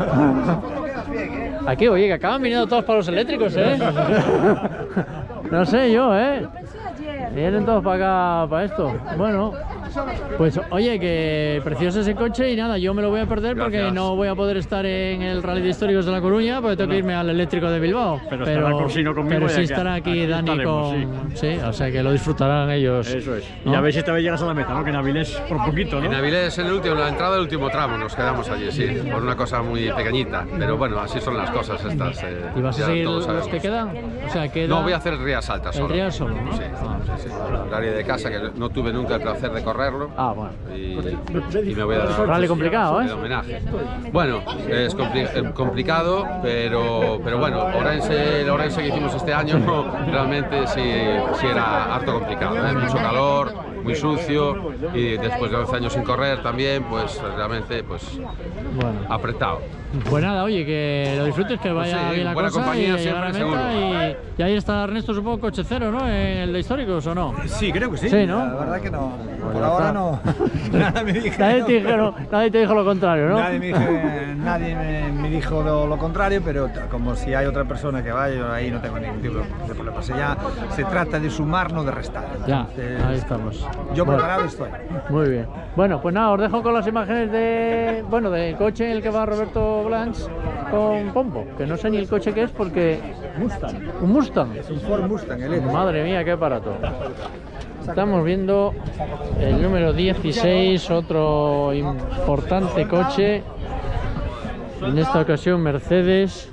Aquí, oye, que acaban viniendo todos para los eléctricos, ¿eh? No sé yo, ¿eh? Vienen todos para acá, para esto. Bueno, Pues oye, que precioso ese coche y nada, yo me lo voy a perder porque Gracias. no voy a poder estar en el Rally de Históricos de La Coruña porque tengo que irme al eléctrico de Bilbao. Pero estará Corsino conmigo pero y sí aquí- estará aquí, aquí Dani estaremos, con... Sí. o sea que lo disfrutarán ellos. Eso es. ¿no? Y a ver si esta vez llegas a la meta, ¿no? Que en Avilés por poquito, ¿no? En Avilés, en el último, en la entrada del último tramo, nos quedamos allí, sí, por una cosa muy pequeñita. Pero bueno, así son las cosas estas. Eh, ¿Y vas a ya seguir todos los sabemos. que quedan? O sea, queda... No, voy a hacer el Rías Altas El solo. Rías solo, ¿no? Sí, sí, sí. El rally de casa, que no tuve nunca el placer de correrlo. Ah, bueno. Y, y me voy a dar Rally complicado, ¿eh? el homenaje. Bueno, es compli- eh, complicado, pero, pero bueno, Orense, el Orense que hicimos este año realmente sí, sí era harto complicado, ¿eh? Mucho calor, muy sucio y después de once años sin correr también, pues realmente pues Bueno. apretado. Pues nada, oye, que lo disfrutes, que vaya Pues sí, bien la buena cosa compañía y llegar a siempre, meta y, y ahí está Ernesto, supongo, coche cero, ¿no? En el de históricos, ¿o no? Sí, creo que sí. Sí, ¿no? La verdad que no. Pues Por ya ahora está. no. Nada me dije. Nadie te, dijo, nadie te dijo lo contrario, ¿no? Nadie me, dije- nadie me, me dijo lo, lo contrario, pero t- como si hay otra persona que vaya, yo ahí no tengo ningún tipo de problema. O sea, ya se trata de sumar, no de restar. Ya, Entonces, ahí estamos. Yo Bueno. preparado estoy. Muy bien. Bueno, pues nada, os dejo con las imágenes de, bueno, del coche en el que va Roberto Blanch con Pompo, que no sé ni el coche que es porque... Mustang. ¿Un Mustang? Es un Ford Mustang eléctrico. Madre mía, qué aparato. Estamos viendo el número dieciséis, otro importante coche. En esta ocasión Mercedes.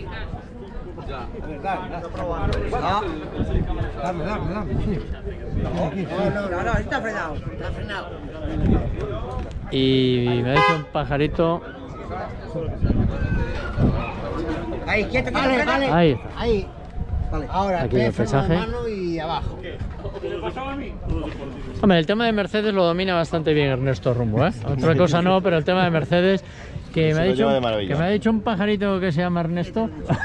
Ah, dale, dale, dale. No, no, no, está frenado, está frenado. Y me ha dicho un pajarito. Ahí, quieto, quieto, Vale, quieto. vale. Ahí está. Ahí. Vale. Ahora, Aquí el freno de pesaje. mano y abajo. Hombre, el tema de Mercedes lo domina bastante bien Ernesto Rumbo, ¿eh? Otra cosa no, pero el tema de Mercedes, que Se me, ha lo dicho, lleva de maravilla. que me ha dicho un pajarito que se llama Ernesto,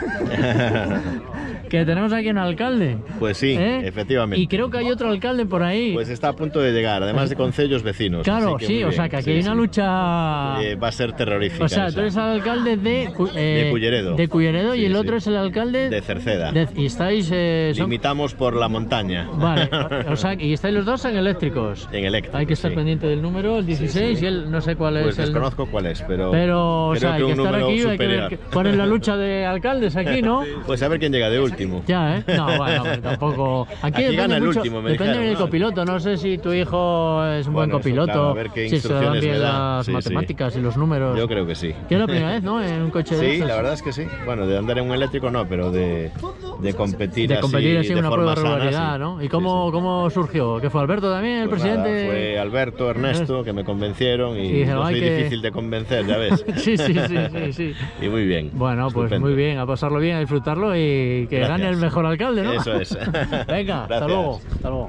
que tenemos aquí un alcalde. Pues sí, ¿Eh? efectivamente. Y creo que hay otro alcalde por ahí. Pues está a punto de llegar, además de concellos vecinos. Claro, así que sí, muy o bien. sea que aquí Sí, hay sí. una lucha... Eh, va a ser terrorífica. O sea, esa. tú eres el alcalde de, Cu- eh, De Culleredo. de Culleredo y Sí, el sí. otro es el alcalde De Cerceda. de- y estáis... eh, son- Limitamos por la montaña. Vale, o sea, y estáis los dos en eléctricos. En eléctrico. Hay que estar sí. pendiente del número, el dieciséis, y él no sé cuál Pues es el... desconozco cuál es, pero. Pero, o creo sea, hay que que un estar número aquí, hay que superior. ver que- cuál es la lucha de alcaldes aquí, ¿no? Pues a ver quién llega de último. Ya, ¿eh? No, bueno, pero tampoco... Aquí, Aquí depende gana el mucho, último, me depende dijeron, del ¿no? copiloto. No sé si tu hijo es un buen Bueno, eso, copiloto, claro, a ver qué si se le dan instrucciones bien me da. las Sí, sí. matemáticas y los números. Yo creo que sí. Que es la primera vez, ¿no? En un coche de Sí, estos. la verdad es que sí. Bueno, de andar en un eléctrico no, pero de, de competir De competir así así en una de prueba de forma sana, regularidad, sí. ¿no? ¿Y cómo, cómo surgió? ¿Que fue Alberto también, el Pues presidente? nada, fue Alberto, Ernesto, que me convencieron y, Y dijeron, no "Hay soy que-". difícil de convencer, ya ves. Sí, sí, sí, sí, sí. Y muy bien. Bueno, pues Estupendo. muy bien, a pasarlo bien, a disfrutarlo y que Gracias. gane el mejor alcalde, ¿no? Eso es. Venga, hasta Gracias. luego, hasta luego.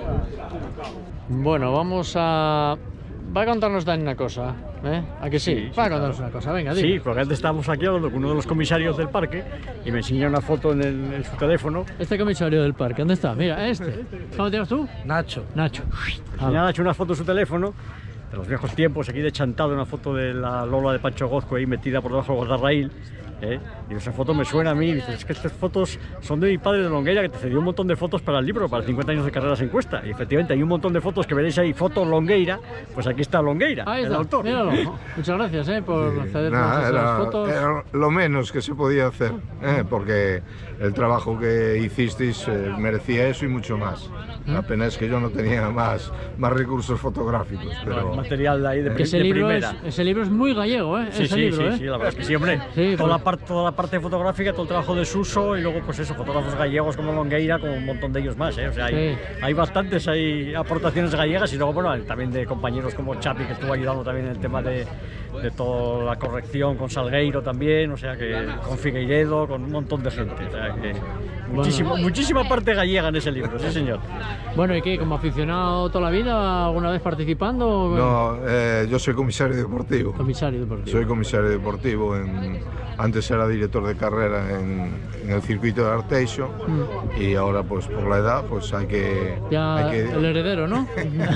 Bueno, vamos a... Va a contarnos Dani una cosa, ¿eh? ¿A que sí? Sí, sí, Va a contarnos una cosa, venga, Sí, dime. porque antes estábamos aquí hablando con uno de los comisarios del parque y me enseñó una foto en, el- en su teléfono. Este comisario del parque, ¿dónde está? Mira, este. ¿Cómo te llamas tú? Nacho. Nacho. Me ha hecho una foto en su teléfono de los viejos tiempos, aquí de Chantado, una foto de la Lola de Pancho Gozco ahí metida por debajo del guardarraíl. ¿eh? Y esa foto me suena a mí, dices, es que estas fotos son de mi padre de Longueira, que te cedió un montón de fotos para el libro, para cincuenta años de carreras en cuesta. Y efectivamente hay un montón de fotos que veréis ahí, fotos Longueira, pues aquí está Longueira, Ahí el está, autor. míralo. Muchas gracias, ¿eh? Por cedernos Nada, esas era, fotos. era lo menos que se podía hacer, ¿eh? Porque el trabajo que hicisteis eh, merecía eso y mucho más. La pena es que yo no tenía más, más recursos fotográficos, pero... Material de ahí de, Que ese, de libro es, primera. ese libro es muy gallego, ¿eh? Sí, ese sí, libro, sí, ¿eh? sí, la verdad es que sí, hombre. Sí, toda, pues- la parte, toda la parte fotográfica, todo el trabajo de Suso y luego, pues eso, fotógrafos gallegos como Longueira, como un montón de ellos más, ¿eh? O sea, hay, Sí. hay bastantes hay aportaciones gallegas y luego, bueno, también de compañeros como Chapi, que estuvo ayudando también en el tema de, de toda la corrección, con Salgueiro también, o sea, que con Figueiredo, con un montón de gente. O sea, que muchísimo, muchísima parte gallega en ese libro, sí, señor. Bueno, ¿y qué? ¿Como aficionado toda la vida? ¿Alguna vez participando? o- No, eh, yo soy comisario deportivo. Comisario deportivo. Soy comisario deportivo. En, antes era director de carrera en, en el circuito de Arteixo Mm. y ahora, pues por la edad, pues hay que... Ya hay que el heredero, ¿no?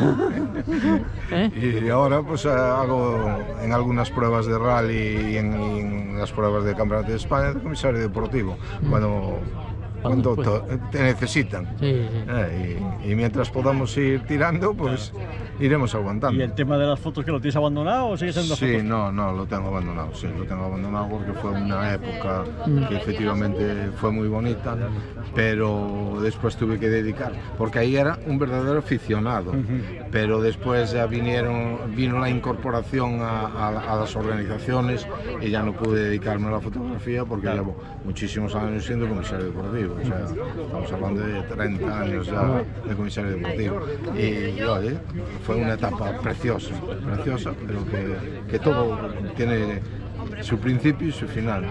¿Eh? Y ahora pues hago en algunas pruebas de rally y en, y en las pruebas de campeonato de España de comisario deportivo. Cuando cuando, cuando to- te necesitan. Sí, sí. Eh, y, y mientras podamos ir tirando, pues iremos aguantando. ¿Y el tema de las fotos que lo tienes abandonado o sigues haciendo Sí, fotos? no, no, lo tengo abandonado, sí, lo tengo abandonado porque fue una época Mm. que efectivamente fue muy bonita, pero después tuve que dedicar, porque ahí era un verdadero aficionado, pero después ya vinieron, vino la incorporación a, a- a las organizaciones y ya no pude dedicarme a la fotografía porque llevo muchísimos años siendo comisario deportivo, o sea, estamos hablando de treinta años ya de comisario deportivo. Y, y, oye, fue una etapa preciosa, preciosa, pero que, que todo tiene su principio y su final.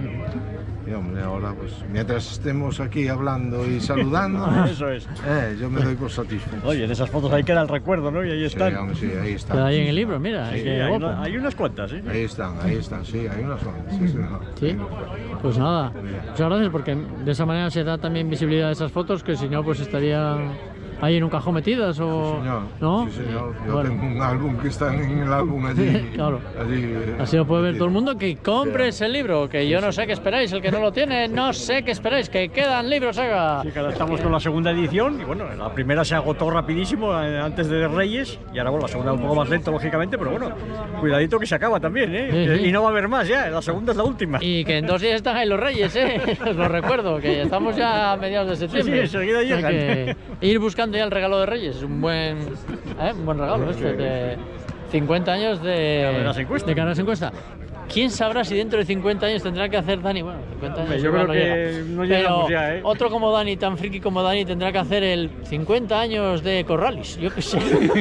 Y hombre, ahora pues mientras estemos aquí hablando y saludando, Eso es. eh, yo me doy por satisfecho. Oye, en esas fotos ahí queda el recuerdo, ¿no? Y ahí están. Sí, hombre, sí, ahí están. Queda ahí en el libro, mira, Sí, qué hay, guapo. una- hay unas cuantas, ¿eh? Ahí están, ahí están, sí, hay unas cuantas. Sí, sí, no. Sí, pues nada, muchas gracias porque de esa manera se da también visibilidad a esas fotos que si no pues estarían ahí en un cajón metidas o... Señor, ¿no? sí, señor. Yo Bueno. tengo un álbum que está en el álbum allí. Claro. allí, eh, Así lo puede ver todo el mundo, que compres el libro, que yo no sé qué esperáis, el que no lo tiene, no sé qué esperáis, que quedan libros, haga. Sí, que ahora estamos con la segunda edición y bueno, la primera se agotó rapidísimo eh, antes de Reyes y ahora bueno, la segunda un poco más lento lógicamente, pero bueno, cuidadito que se acaba también, ¿eh? Sí, sí. Y no va a haber más ya, la segunda es la última. Y que en dos días están ahí los Reyes, ¿eh? Os lo recuerdo, que ya estamos ya a mediados de septiembre. Sí, sí, enseguida O sea llegan. que ir buscando ya el regalo de Reyes es un buen, ¿eh? un buen regalo este de cincuenta años de Carreras Encuesta. de Carreras Encuesta. ¿Quién sabrá si dentro de cincuenta años tendrá que hacer Dani? Bueno, cincuenta años Hombre, yo igual creo no que llega. no llegamos Pero ya, ¿eh? otro como Dani, tan friki como Dani, tendrá que hacer el cincuenta años de Corralis, yo qué sé.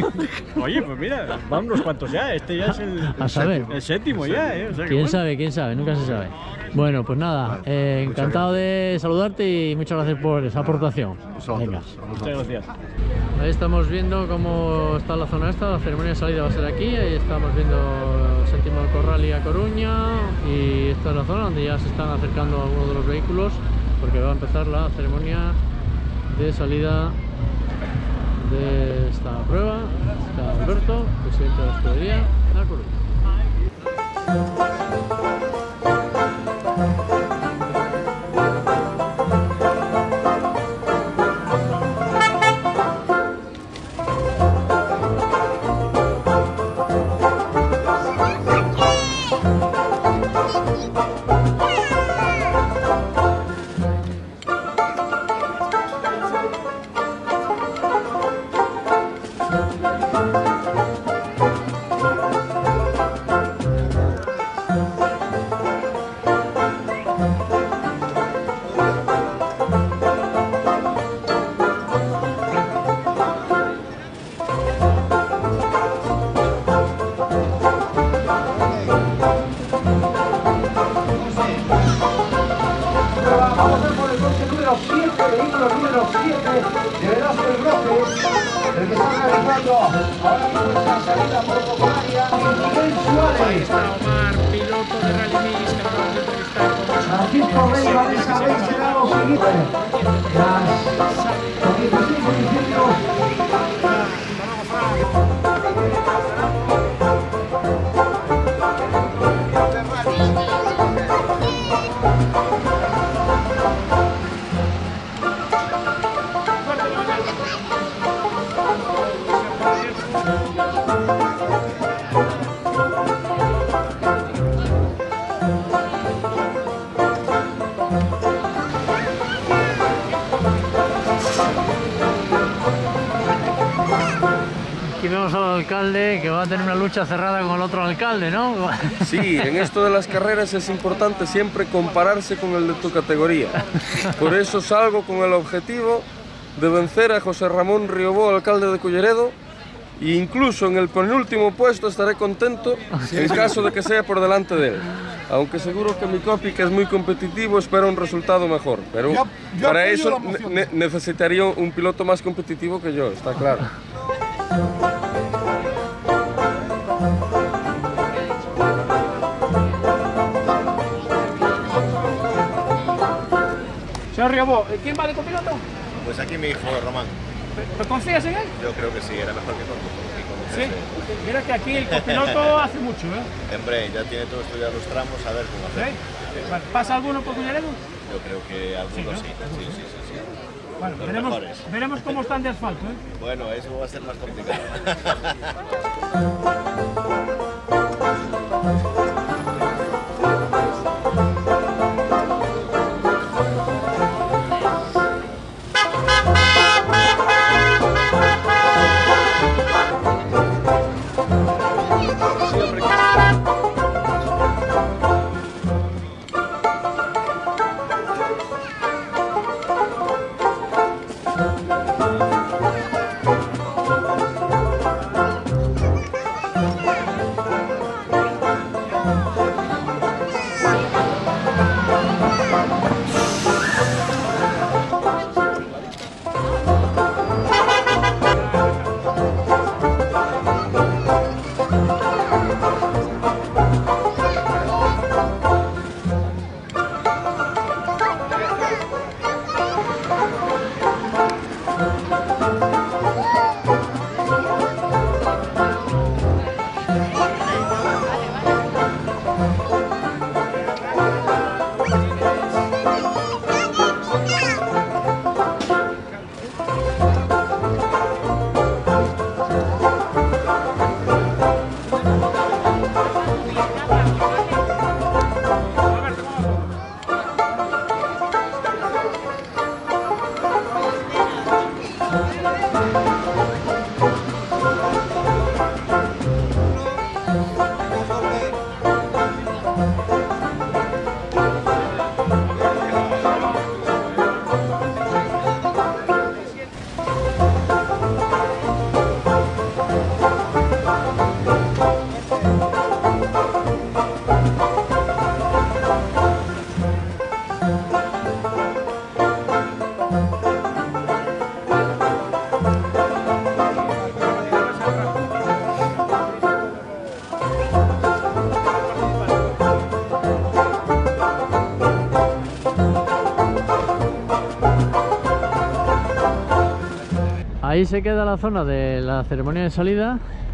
Oye, pues mira, van unos cuantos ya, este ya es el, A saber. el séptimo ya, ¿eh? O sea que ¿Quién bueno. sabe? ¿Quién sabe? Nunca se sabe. Bueno, pues nada, eh, encantado de saludarte y muchas gracias por esa aportación. Venga. Muchas gracias. Ahí estamos viendo cómo está la zona esta, la ceremonia de salida va a ser aquí, ahí estamos viendo el séptimo Corral y a Coruña y esta es la zona donde ya se están acercando algunos de los vehículos porque va a empezar la ceremonia de salida de esta prueba. Está Alberto, presidente de la escudería de A Coruña. Vamos a por el coche número siete, vehículo número siete de Velázquez López, el que está realizando ahora mismo esta salida protocolaria, Miguel Suárez. Omar, piloto de rally mix, que acabamos de entrevistar con Francisco Rey Vanessa Rey será lo siguiente. Las dieciséis municipios. Aquí vemos al alcalde que va a tener una lucha cerrada con el otro alcalde, ¿no? Sí, en esto de las carreras es importante siempre compararse con el de tu categoría. Por eso salgo con el objetivo de vencer a José Ramón Riobó, alcalde de Culleredo, e incluso en el penúltimo puesto estaré contento en caso de que sea por delante de él. Aunque seguro que mi copy, que es muy competitivo, espera un resultado mejor. Pero Yo- yo para apoyo eso la moción. ne- necesitaría un piloto más competitivo que yo, está claro. Señor Riobó, ¿quién va de copiloto? Pues aquí mi hijo Román. ¿Te confías en él? Yo creo que sí, era mejor que conducir. Sí. Mira que aquí el copiloto hace mucho, ¿eh? Hombre, ya tiene todo estudiado los tramos, a ver cómo hacer. ¿Sí? Vale, ¿pasa alguno por Culleredo? Yo creo que algunos sí, sí, sí, sí. sí. Bueno, Los veremos, mejores. veremos cómo están de asfalto, ¿eh? Bueno, eso va a ser más complicado. Ahí se queda la zona de la ceremonia de salida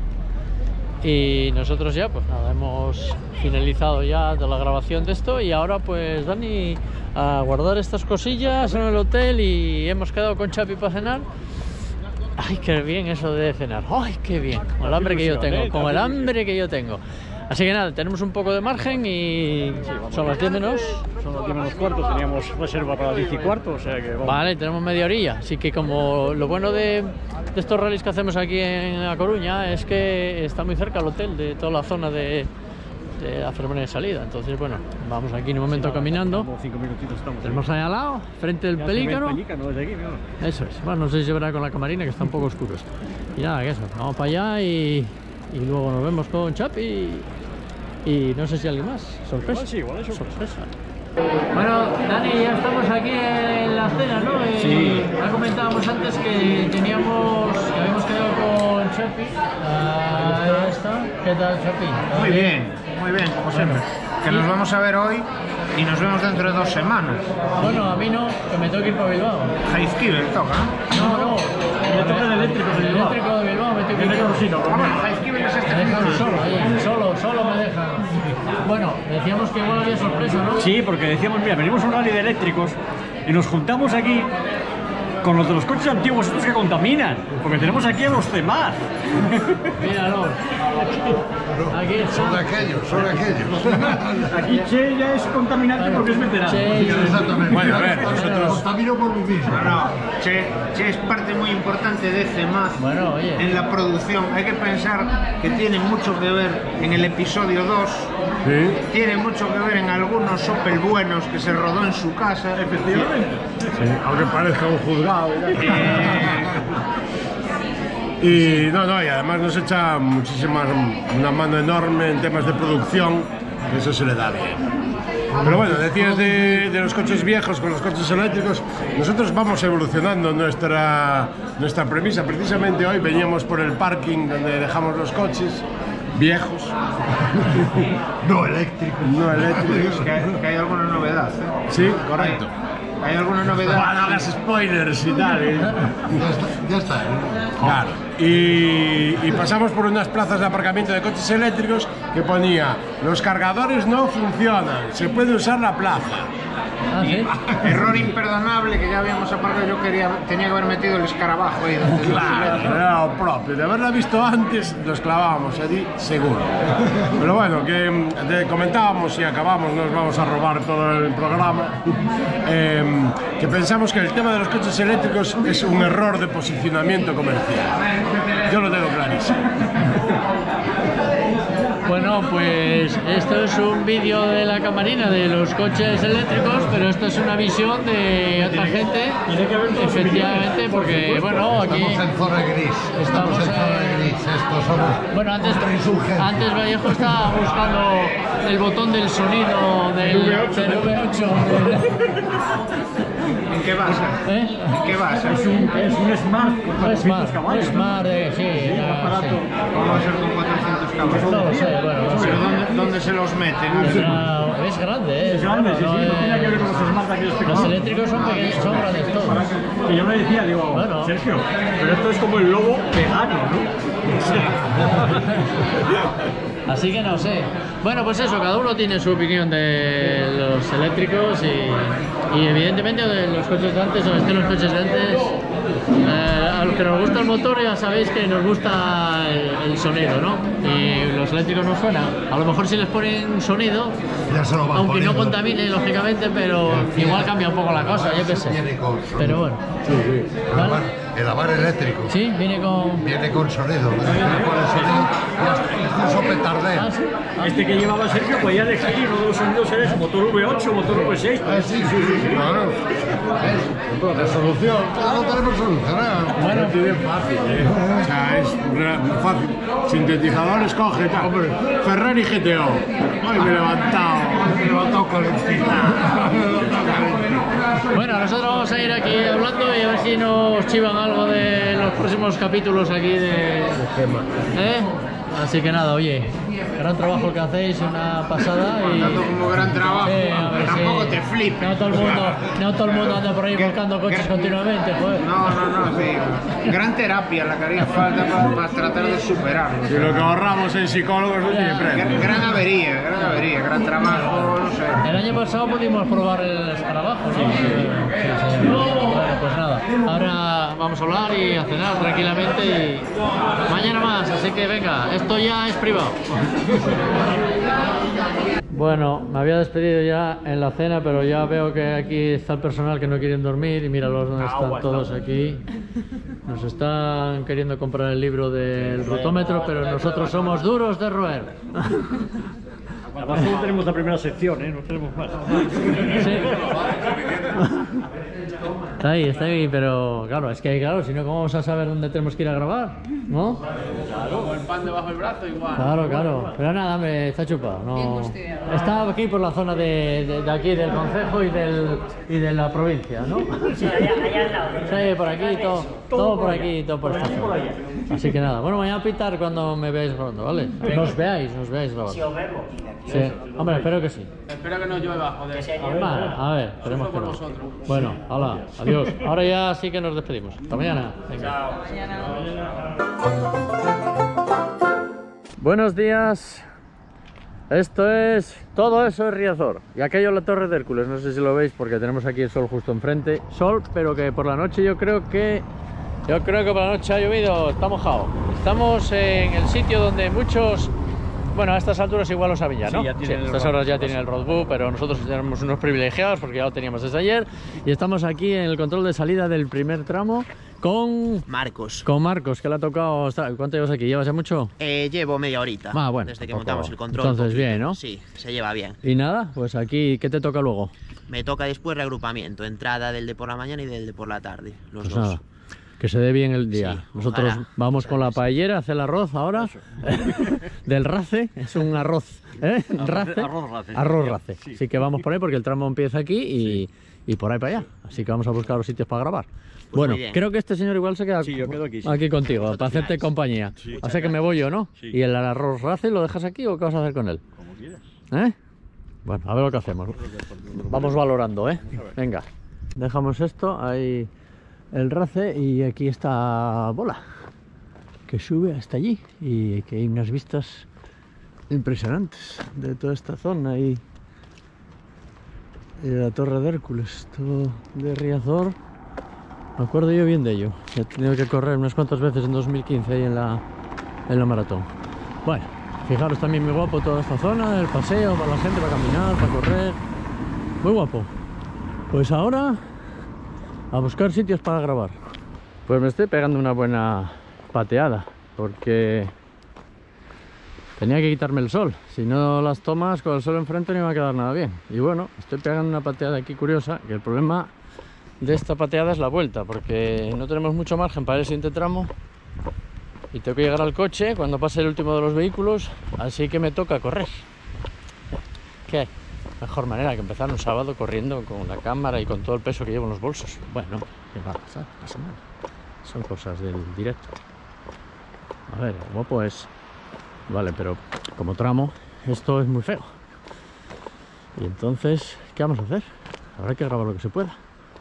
y nosotros ya, pues nada, hemos finalizado ya de la grabación de esto y ahora pues Dani a guardar estas cosillas en el hotel y hemos quedado con Chapi para cenar. Ay, qué bien eso de cenar, ay, qué bien, con el hambre que yo tengo, con el hambre que yo tengo. Así que nada, tenemos un poco de margen y sí, son las diez menos. Son las diez menos cuarto, teníamos reserva para las diez y cuarto, o sea que vamos. Vale, tenemos media orilla, así que como lo bueno de, de estos rallies que hacemos aquí en La Coruña es que está muy cerca el hotel de toda la zona de, de la ceremonia de salida. Entonces, bueno, vamos aquí en un momento sí, caminando. Como cinco minutitos estamos. Tenemos ahí al lado, frente del pelícano. El pelícano desde aquí, ¿no? Eso es. Bueno, no sé si se verá con la camarina que está un poco oscuro esto. Y nada, que eso, vamos para allá y, y luego nos vemos con Chapi y, y no sé si alguien más. Sorpresa. Igual sí, igual es sorpresa. sorpresa. Bueno, Dani, ya estamos aquí en la cena, ¿no? Eh, sí. Ya comentábamos antes que teníamos, que habíamos quedado con Chapi. Ahí está. ¿Qué tal, Chapi? Muy bien, muy bien, como siempre. Que nos vamos a ver hoy y nos vemos dentro de dos semanas. Bueno, a mí no, que me tengo que ir para Bilbao. Jaizkibel toca, ¿no? No, no. Me toca el eléctrico de Bilbao. El eléctrico de Bilbao, me tengo que ir. Ah, bueno, Jaizkibel es este. Me dejan solo, ahí, solo, solo me dejan. Bueno, decíamos que igual había sorpresa, ¿no? Sí, porque decíamos, mira, venimos a un rally de eléctricos y nos juntamos aquí con los de los coches antiguos, estos que contaminan, porque tenemos aquí a los Temaz. Míralo. Aquí está. Son de aquellos, son de aquellos. Aquí Che ya es contaminante porque es veterano. Che, exactamente. Bueno, a ver, nosotros... Contamino por vivir. No, no, Che, Che es parte muy importante de CEMAZ bueno, oye. en la producción. Hay que pensar que tiene mucho que ver en el episodio dos. Sí. Tiene mucho que ver en algunos Opel buenos que se rodó en su casa. Efectivamente. Sí, aunque parezca un juzgado. Eh, Y no, no, y además nos echa muchísimas, una mano enorme en temas de producción, que eso se le da bien. Pero bueno, decías de, de los coches viejos con los coches eléctricos, nosotros vamos evolucionando nuestra, nuestra premisa. Precisamente hoy veníamos por el parking donde dejamos los coches viejos. No eléctricos. No eléctricos. que, hay, que hay alguna novedad, ¿eh? Sí, correcto. ¿Hay alguna novedad? No hagas spoilers y tal. ¿eh? Ya está. Ya está. Claro. y, y pasamos por unas plazas de aparcamiento de coches eléctricos que ponía: los cargadores no funcionan, se puede usar la plaza. Ah, ¿sí? Error imperdonable que ya habíamos aparcado. Yo quería, tenía que haber metido el escarabajo ahí donde claro, era lo propio. De haberla visto antes, nos clavábamos allí seguro. Pero bueno, que te comentábamos y acabamos, nos vamos a robar todo el programa, eh, que pensamos que el tema de los coches eléctricos es un error de posicionamiento comercial. Yo lo tengo clarísimo. Bueno, pues esto es un vídeo de la camarina de los coches eléctricos, pero esto es una visión de otra gente, efectivamente, porque bueno, aquí estamos en zona gris. Estamos en zona gris. Estos somos. Bueno, antes, antes Vallejo estaba buscando el botón del sonido del V ocho. ¿En qué vas? ¿Eh? ¿En qué vas? Es un, es un Smart con cuatrocientos caballos. Smart, eh, sí, sí, ya, aparato. Sí. ¿Cómo va a ser con cuatrocientos caballos? No lo sé, bueno, no sé. ¿Pero dónde, dónde se los meten? No, es grande, ¿eh? Es grande, sí, sí, no, no tiene que ver con los Smart aquellos pequeños. Los eléctricos son pequeños, son grandes todos. Que yo me decía, digo, bueno. Sergio, pero esto es como el lobo vegano, ¿no? Así que no sé. Bueno, pues eso, cada uno tiene su opinión de los eléctricos y, y evidentemente de los coches de antes, o es que los coches de antes, eh, a los que nos gusta el motor ya sabéis que nos gusta el, el sonido, ¿no? Y los eléctricos no suenan. A lo mejor si les ponen sonido, aunque poniendo. No contamine, lógicamente, pero igual cambia un poco la cosa, yo qué sé. Pero bueno. Sí, sí. ¿Vale? El avar eléctrico. Sí, viene con... Viene con sonido. Viene con el sonido y hasta incluso petardeo. Ah, ¿sí? Ah, este que llevaba Sergio podía elegir uno de los sonidos era ese, motor V ocho, motor V seis. Ah, sí, sí, sí, sí, claro. La solución, no tenemos solución. Bueno, es bien fácil, ¿eh? O sea, es muy fácil. Sintetizador escoge, tal. Ferrari G T O. Ay, me he levantado. Me he levantado calentita. Bueno, nosotros vamos a ir aquí hablando y a ver si nos chivan algo de los próximos capítulos aquí de... ¿Eh? Así que nada, oye, gran trabajo que hacéis, una pasada y... Tanto como gran trabajo, sí, a ver, tampoco sí. te flipes. No todo el mundo, no todo el mundo anda por ahí buscando coches continuamente, joder. No, no, no, sí. Gran terapia la que haría falta para, para tratar de superarlo. Si lo que ahorramos en psicólogos no tiene premio. Gran, gran avería, gran avería, gran trabajo, no sé. El año pasado pudimos probar el escarabajo, ¿no? Sí, sí, sí, sí. Bueno, pues nada, ahora vamos a hablar y a cenar tranquilamente y mañana más, así que venga, esto ya es privado. Bueno, me había despedido ya en la cena, pero ya veo que aquí está el personal que no quieren dormir y míralos donde están todos aquí. Nos están queriendo comprar el libro del rotómetro, pero nosotros somos duros de roer. Además solo tenemos la primera sección, ¿eh? No tenemos más. Sí. Está ahí, está ahí, pero claro, es que claro, si no, ¿cómo vamos a saber dónde tenemos que ir a grabar? ¿No? Claro, con el pan debajo del brazo igual. Claro, claro. Pero nada, me está chupado. No. Está aquí por la zona de, de, de aquí del concejo y, del, y de la provincia, ¿no? Sí, allá, allá al lado. Sí, por aquí, todo, todo por aquí, todo por esta zona. Así que nada, bueno, mañana a pitar cuando me veáis grabando, ¿vale? Nos veáis, nos veáis grabando. Si os vemos. Sí, hombre, espero que sí. Espero que no llueva, joder. Vale, a ver, esperemos que no. Bueno, hola, adiós. Ahora ya sí que nos despedimos. Hasta mañana. Venga. Buenos días. Esto es... Todo eso es Riazor. Y aquello es la Torre de Hércules. No sé si lo veis porque tenemos aquí el sol justo enfrente. Sol, pero que por la noche yo creo que... Yo creo que por la noche ha llovido, está mojado. Estamos en el sitio donde muchos... Bueno, a estas alturas igual lo saben ya, ¿no? Sí, ya sí, a estas horas ya tienen el roadbook, pero nosotros tenemos unos privilegiados porque ya lo teníamos desde ayer. Y estamos aquí en el control de salida del primer tramo con... Marcos. Con Marcos, que le ha tocado... ¿Cuánto llevas aquí? ¿Llevas ya mucho? Eh, llevo media horita. Ah, bueno. Desde que poco. montamos el control. Entonces bien, ¿no? Sí, se lleva bien. Y nada, pues aquí, ¿qué te toca luego? Me toca después reagrupamiento, entrada del de por la mañana y del de por la tarde, los pues dos. Nada. Que se dé bien el día. Sí, nosotros ojalá. Vamos con la paellera a hacer el arroz ahora. Del race, es un arroz. ¿eh? Race. Arroz race. Arroz race. Sí. Así que vamos por ahí porque el tramo empieza aquí y, sí. y por ahí para allá. Así que vamos a buscar los sitios para grabar. Pues bueno, creo que este señor igual se queda sí, yo quedo aquí, sí. aquí contigo, para hacerte compañía. Sí. O sea que me voy yo, ¿no? Sí. ¿Y el arroz race lo dejas aquí o qué vas a hacer con él? Como quieras. ¿Eh? Bueno, a ver lo que hacemos. Vamos valorando, ¿eh? Venga, dejamos esto ahí. El race y aquí está Bola. que sube hasta allí y que hay unas vistas impresionantes de toda esta zona y, y de la Torre de Hércules, todo de Riazor. Me acuerdo yo bien de ello. He tenido que correr unas cuantas veces en dos mil quince ahí en la, en la maratón. Bueno, fijaros también muy guapo toda esta zona, el paseo para la gente, para caminar, para correr. Muy guapo. Pues ahora a buscar sitios para grabar. Pues me estoy pegando una buena pateada porque tenía que quitarme el sol. Si no las tomas con el sol enfrente no iba a quedar nada bien. Y bueno, estoy pegando una pateada aquí curiosa, que el problema de esta pateada es la vuelta, porque no tenemos mucho margen para el siguiente tramo y tengo que llegar al coche cuando pase el último de los vehículos, así que me toca correr. ¿Qué? Mejor manera que empezar un sábado corriendo con la cámara y con todo el peso que llevo en los bolsos. Bueno, ¿qué va a pasar? No pasa nada. Son cosas del directo. A ver, guapo es. Vale, pero como tramo esto es muy feo. Y entonces, ¿qué vamos a hacer? Habrá que grabar lo que se pueda.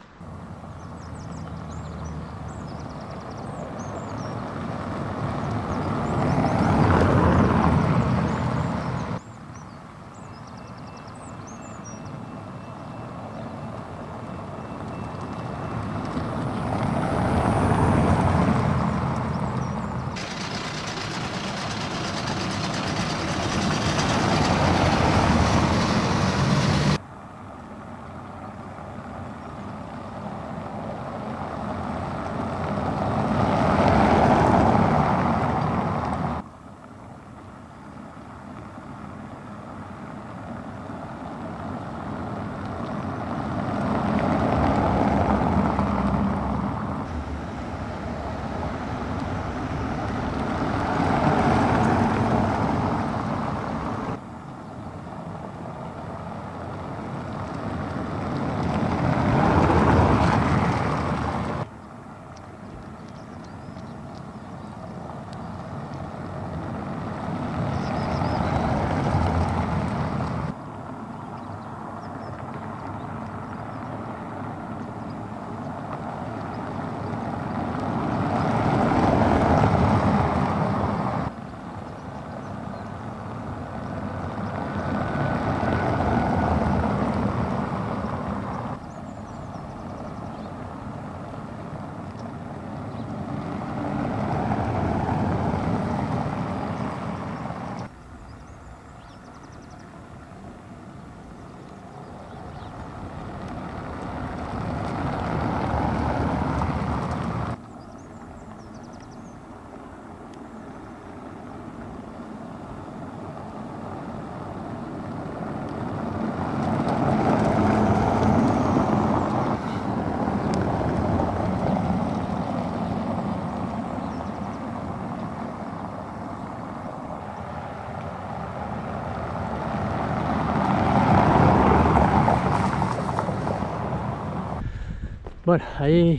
Bueno, ahí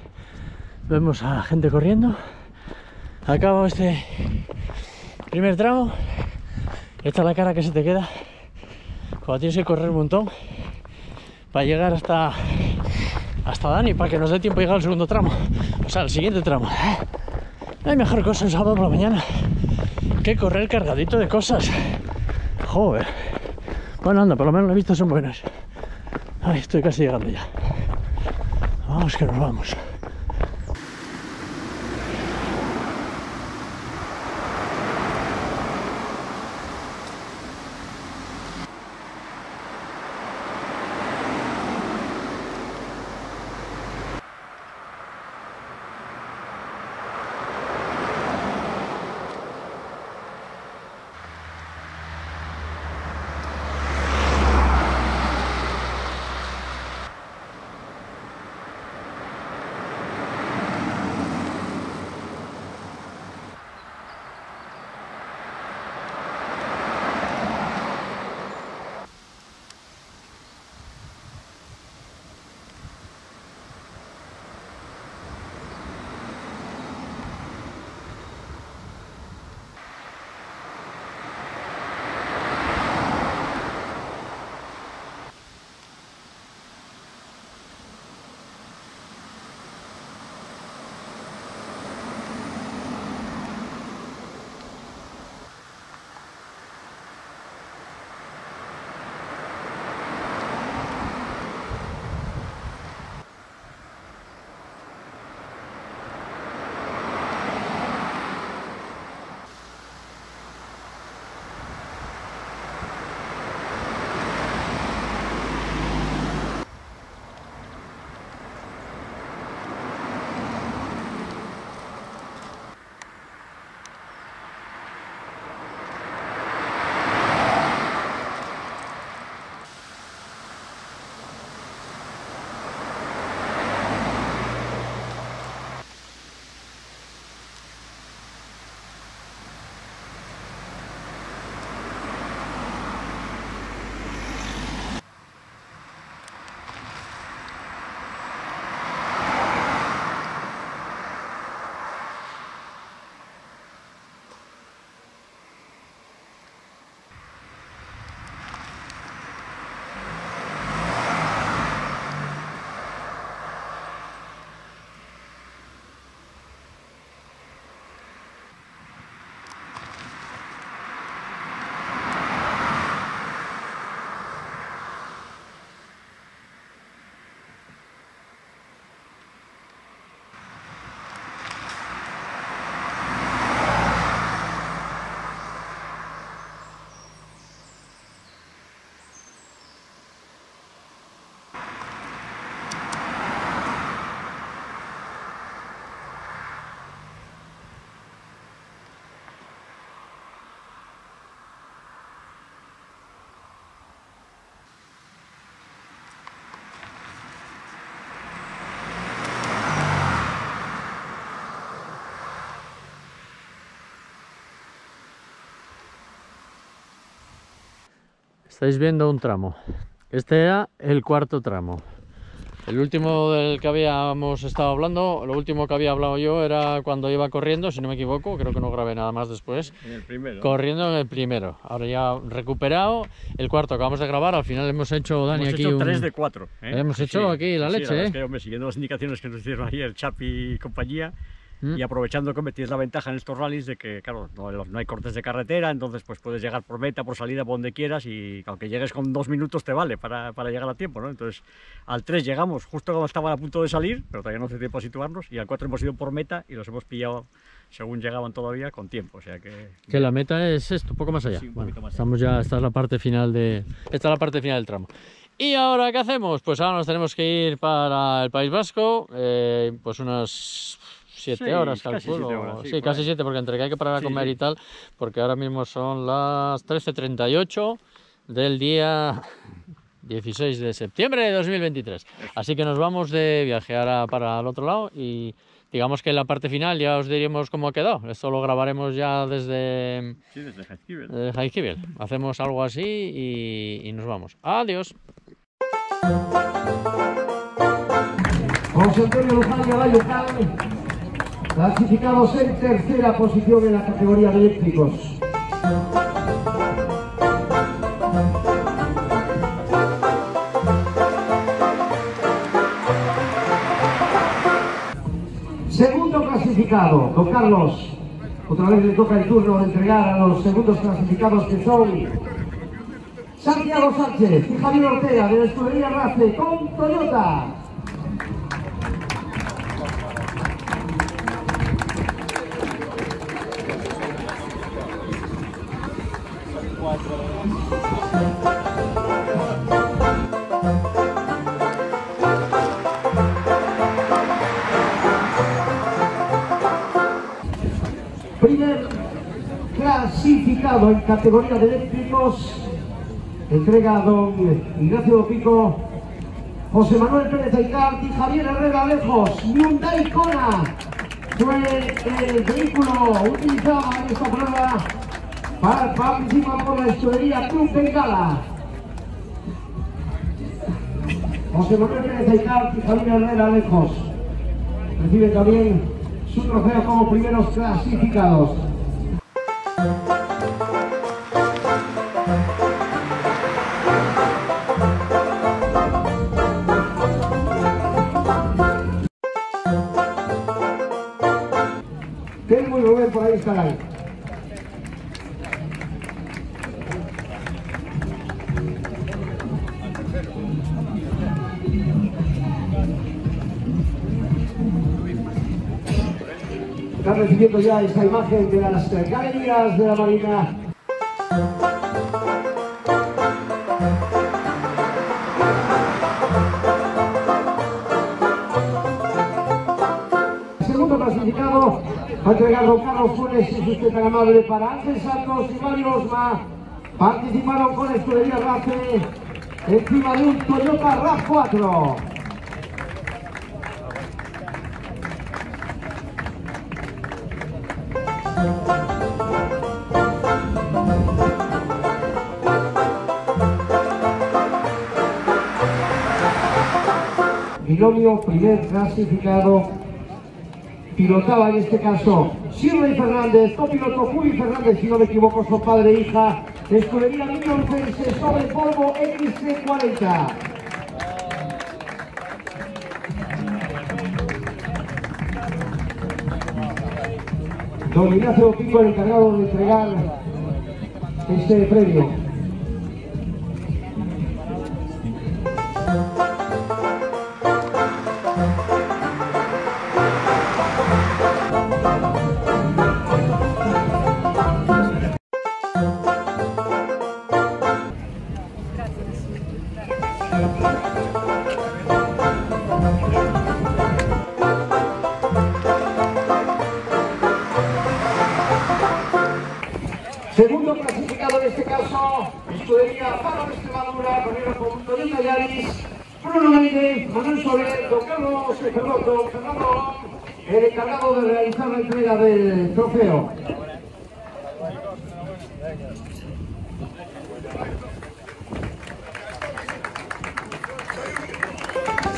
vemos a gente corriendo. Acabo este primer tramo. Esta es la cara que se te queda cuando tienes que correr un montón para llegar hasta hasta Dani, para que nos dé tiempo de llegar al segundo tramo, o sea, al siguiente tramo. No hay mejor cosa un sábado por la mañana que correr cargadito de cosas. Joder. Bueno, anda, por lo menos las vistas son buenas. Ay, estoy casi llegando ya. Vamos que nos vamos. Estáis viendo un tramo. Este era el cuarto tramo. El último del que habíamos estado hablando, lo último que había hablado yo era cuando iba corriendo, si no me equivoco, creo que no grabé nada más después. En el primero. Corriendo en el primero. Ahora ya recuperado. El cuarto acabamos de grabar, al final hemos hecho, Dani, hemos aquí hecho un... tres de cuatro. ¿eh? Hemos hecho sí, aquí la sí, leche, la ¿eh? Es que, hombre, siguiendo las indicaciones que nos hicieron ayer Chapi y compañía, Mm. y aprovechando que tienes la ventaja en estos rallies de que, claro, no, no hay cortes de carretera, entonces pues puedes llegar por meta, por salida, por donde quieras, y aunque llegues con dos minutos te vale para, para llegar a tiempo, ¿no? Entonces al tres llegamos justo cuando estaban a punto de salir, pero todavía no hace tiempo a situarnos, y al cuatro hemos ido por meta y los hemos pillado según llegaban todavía con tiempo, o sea que... Que la meta es esto, un poco más allá. Sí, un bueno, poquito más estamos ya, esta es la parte final de, esta es la parte final del tramo. ¿Y ahora qué hacemos? Pues ahora nos tenemos que ir para el País Vasco, eh, pues unas siete Sí, horas, casi calculo. siete horas, sí, sí, por casi ahí. siete, porque entre que hay que parar a Sí, comer sí. y tal, porque ahora mismo son las trece treinta y ocho del día dieciséis de septiembre de dos mil veintitrés. Así que nos vamos de viaje ahora para el otro lado y digamos que en la parte final ya os diremos cómo ha quedado. Esto lo grabaremos ya desde, Sí, desde Jaizkibel. desde Jaizkibel. Hacemos algo así y, y nos vamos. Adiós. José Antonio Luján y Abayocán, clasificados en tercera posición en la categoría de eléctricos. Segundo clasificado, don Carlos. Otra vez le toca el turno de entregar a los segundos clasificados, que son Santiago Sánchez y Javier Ortega de la escudería RACE con Toyota. Primer clasificado en categoría de eléctricos, entrega a don Ignacio Pico, José Manuel Pérez Aicart y Javier Herrera Lejos. Hyundai Kona fue el vehículo utilizado en esta prueba para participar por la escudería Club Bengala. José Manuel Pérez Aicart y Javier Herrera Lejos reciben también su trofeo como primeros clasificados. Qué muy bien, por ahí está ahí. Están recibiendo ya esta imagen de las galerías de la Marina. Segundo clasificado va a entregar don Carlos Funes, si usted tan amable, para Ángel Santos y Mario Osma. Participaron con la escudería RACE encima de un Toyota RAV cuatro. Binomio primer clasificado, pilotaba en este caso Shirley Fernández, copiloto Juli Fernández, si no me equivoco, son padre e hija, escudería Miñoncense sobre polvo X C cuarenta. Don Ignacio Pico, el encargado de entregar este premio. Segundo clasificado en este caso, escudería Faro de Extremadura, corrieron con Toyota Yaris, Bruno Meire, Manuel Soler, don Carlos, perdón, don Fernando, el encargado de realizar la entrega del trofeo.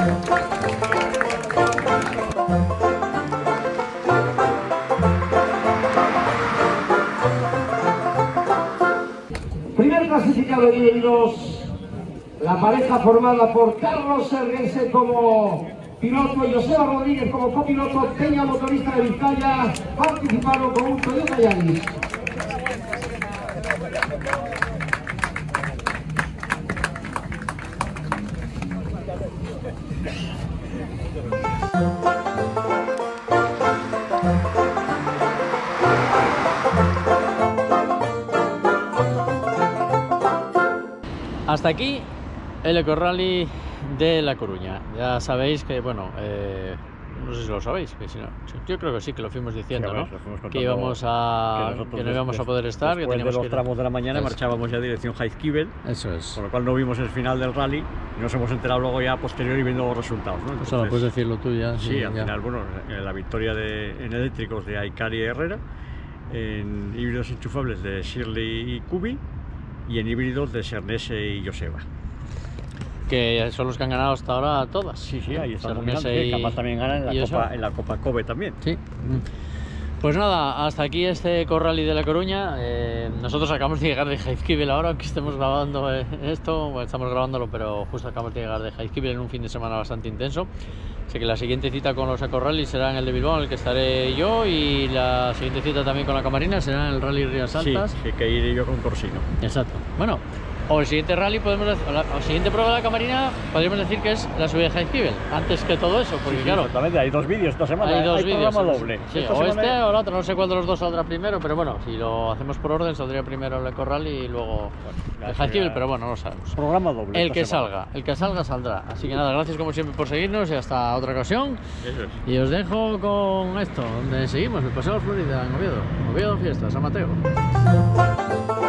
Primer clasificado en híbridos, la pareja formada por Carlos Serguense como piloto y Joseba Rodríguez como copiloto, Peña motorista de Vizcaya, participaron con un Toyota Yaris. Hasta aquí el Ecorrally de La Coruña. Ya sabéis que, bueno, eh, no sé si lo sabéis, que si no, yo creo que sí, que lo fuimos diciendo, sí, ¿no? Fuimos que íbamos a, que, que no íbamos a poder estar, que teníamos de los que tramos de la mañana pues, marchábamos ya dirección Jaizkibel. Eso es. Con lo cual no vimos el final del rally y nos hemos enterado luego ya posterior y viendo los resultados, ¿no? Entonces, o sea, puedes decirlo tú ya. Sí, sí al ya. final, bueno, la victoria de, en eléctricos de Aikari y Herrera, en híbridos enchufables de Shirley y Kubi y en híbridos de Sernese y Joseba. Que son los que han ganado hasta ahora todas. Sí, sí, ahí están dominando. Y... Capaz también ganan en la, Copa, en la Copa Kobe también. Sí. Pues nada, hasta aquí este Ecorrally de La Coruña. Eh, nosotros acabamos de llegar de Jaizkibel ahora, aunque estemos grabando esto, bueno, estamos grabándolo, pero justo acabamos de llegar de Jaizkibel en un fin de semana bastante intenso. Así que la siguiente cita con los Ecorrally será en el de Bilbao, en el que estaré yo, y la siguiente cita también con la Camarina será en el Rally Rías Altas. Sí, que iré yo con Corsino. Exacto. Bueno, o el siguiente rally podemos decir, o la, o siguiente prueba de la Camarina podríamos decir que es la subida de Jaizkibel, antes que todo eso, porque sí, claro, exactamente, hay dos vídeos esta semana, hay dos hay vídeos, doble. Sí, o este hay... o el otro, no sé cuál de los dos saldrá primero, pero bueno, si lo hacemos por orden saldría primero el Ecorrally y luego bueno, el Jaizkibel, pero bueno, no lo sabemos. Programa doble. El que semana. salga, el que salga saldrá. Así que nada, gracias como siempre por seguirnos y hasta otra ocasión. Eso es. Y os dejo con esto, donde seguimos, el Paseo de Florida en Oviedo, Oviedo Fiesta, San Mateo.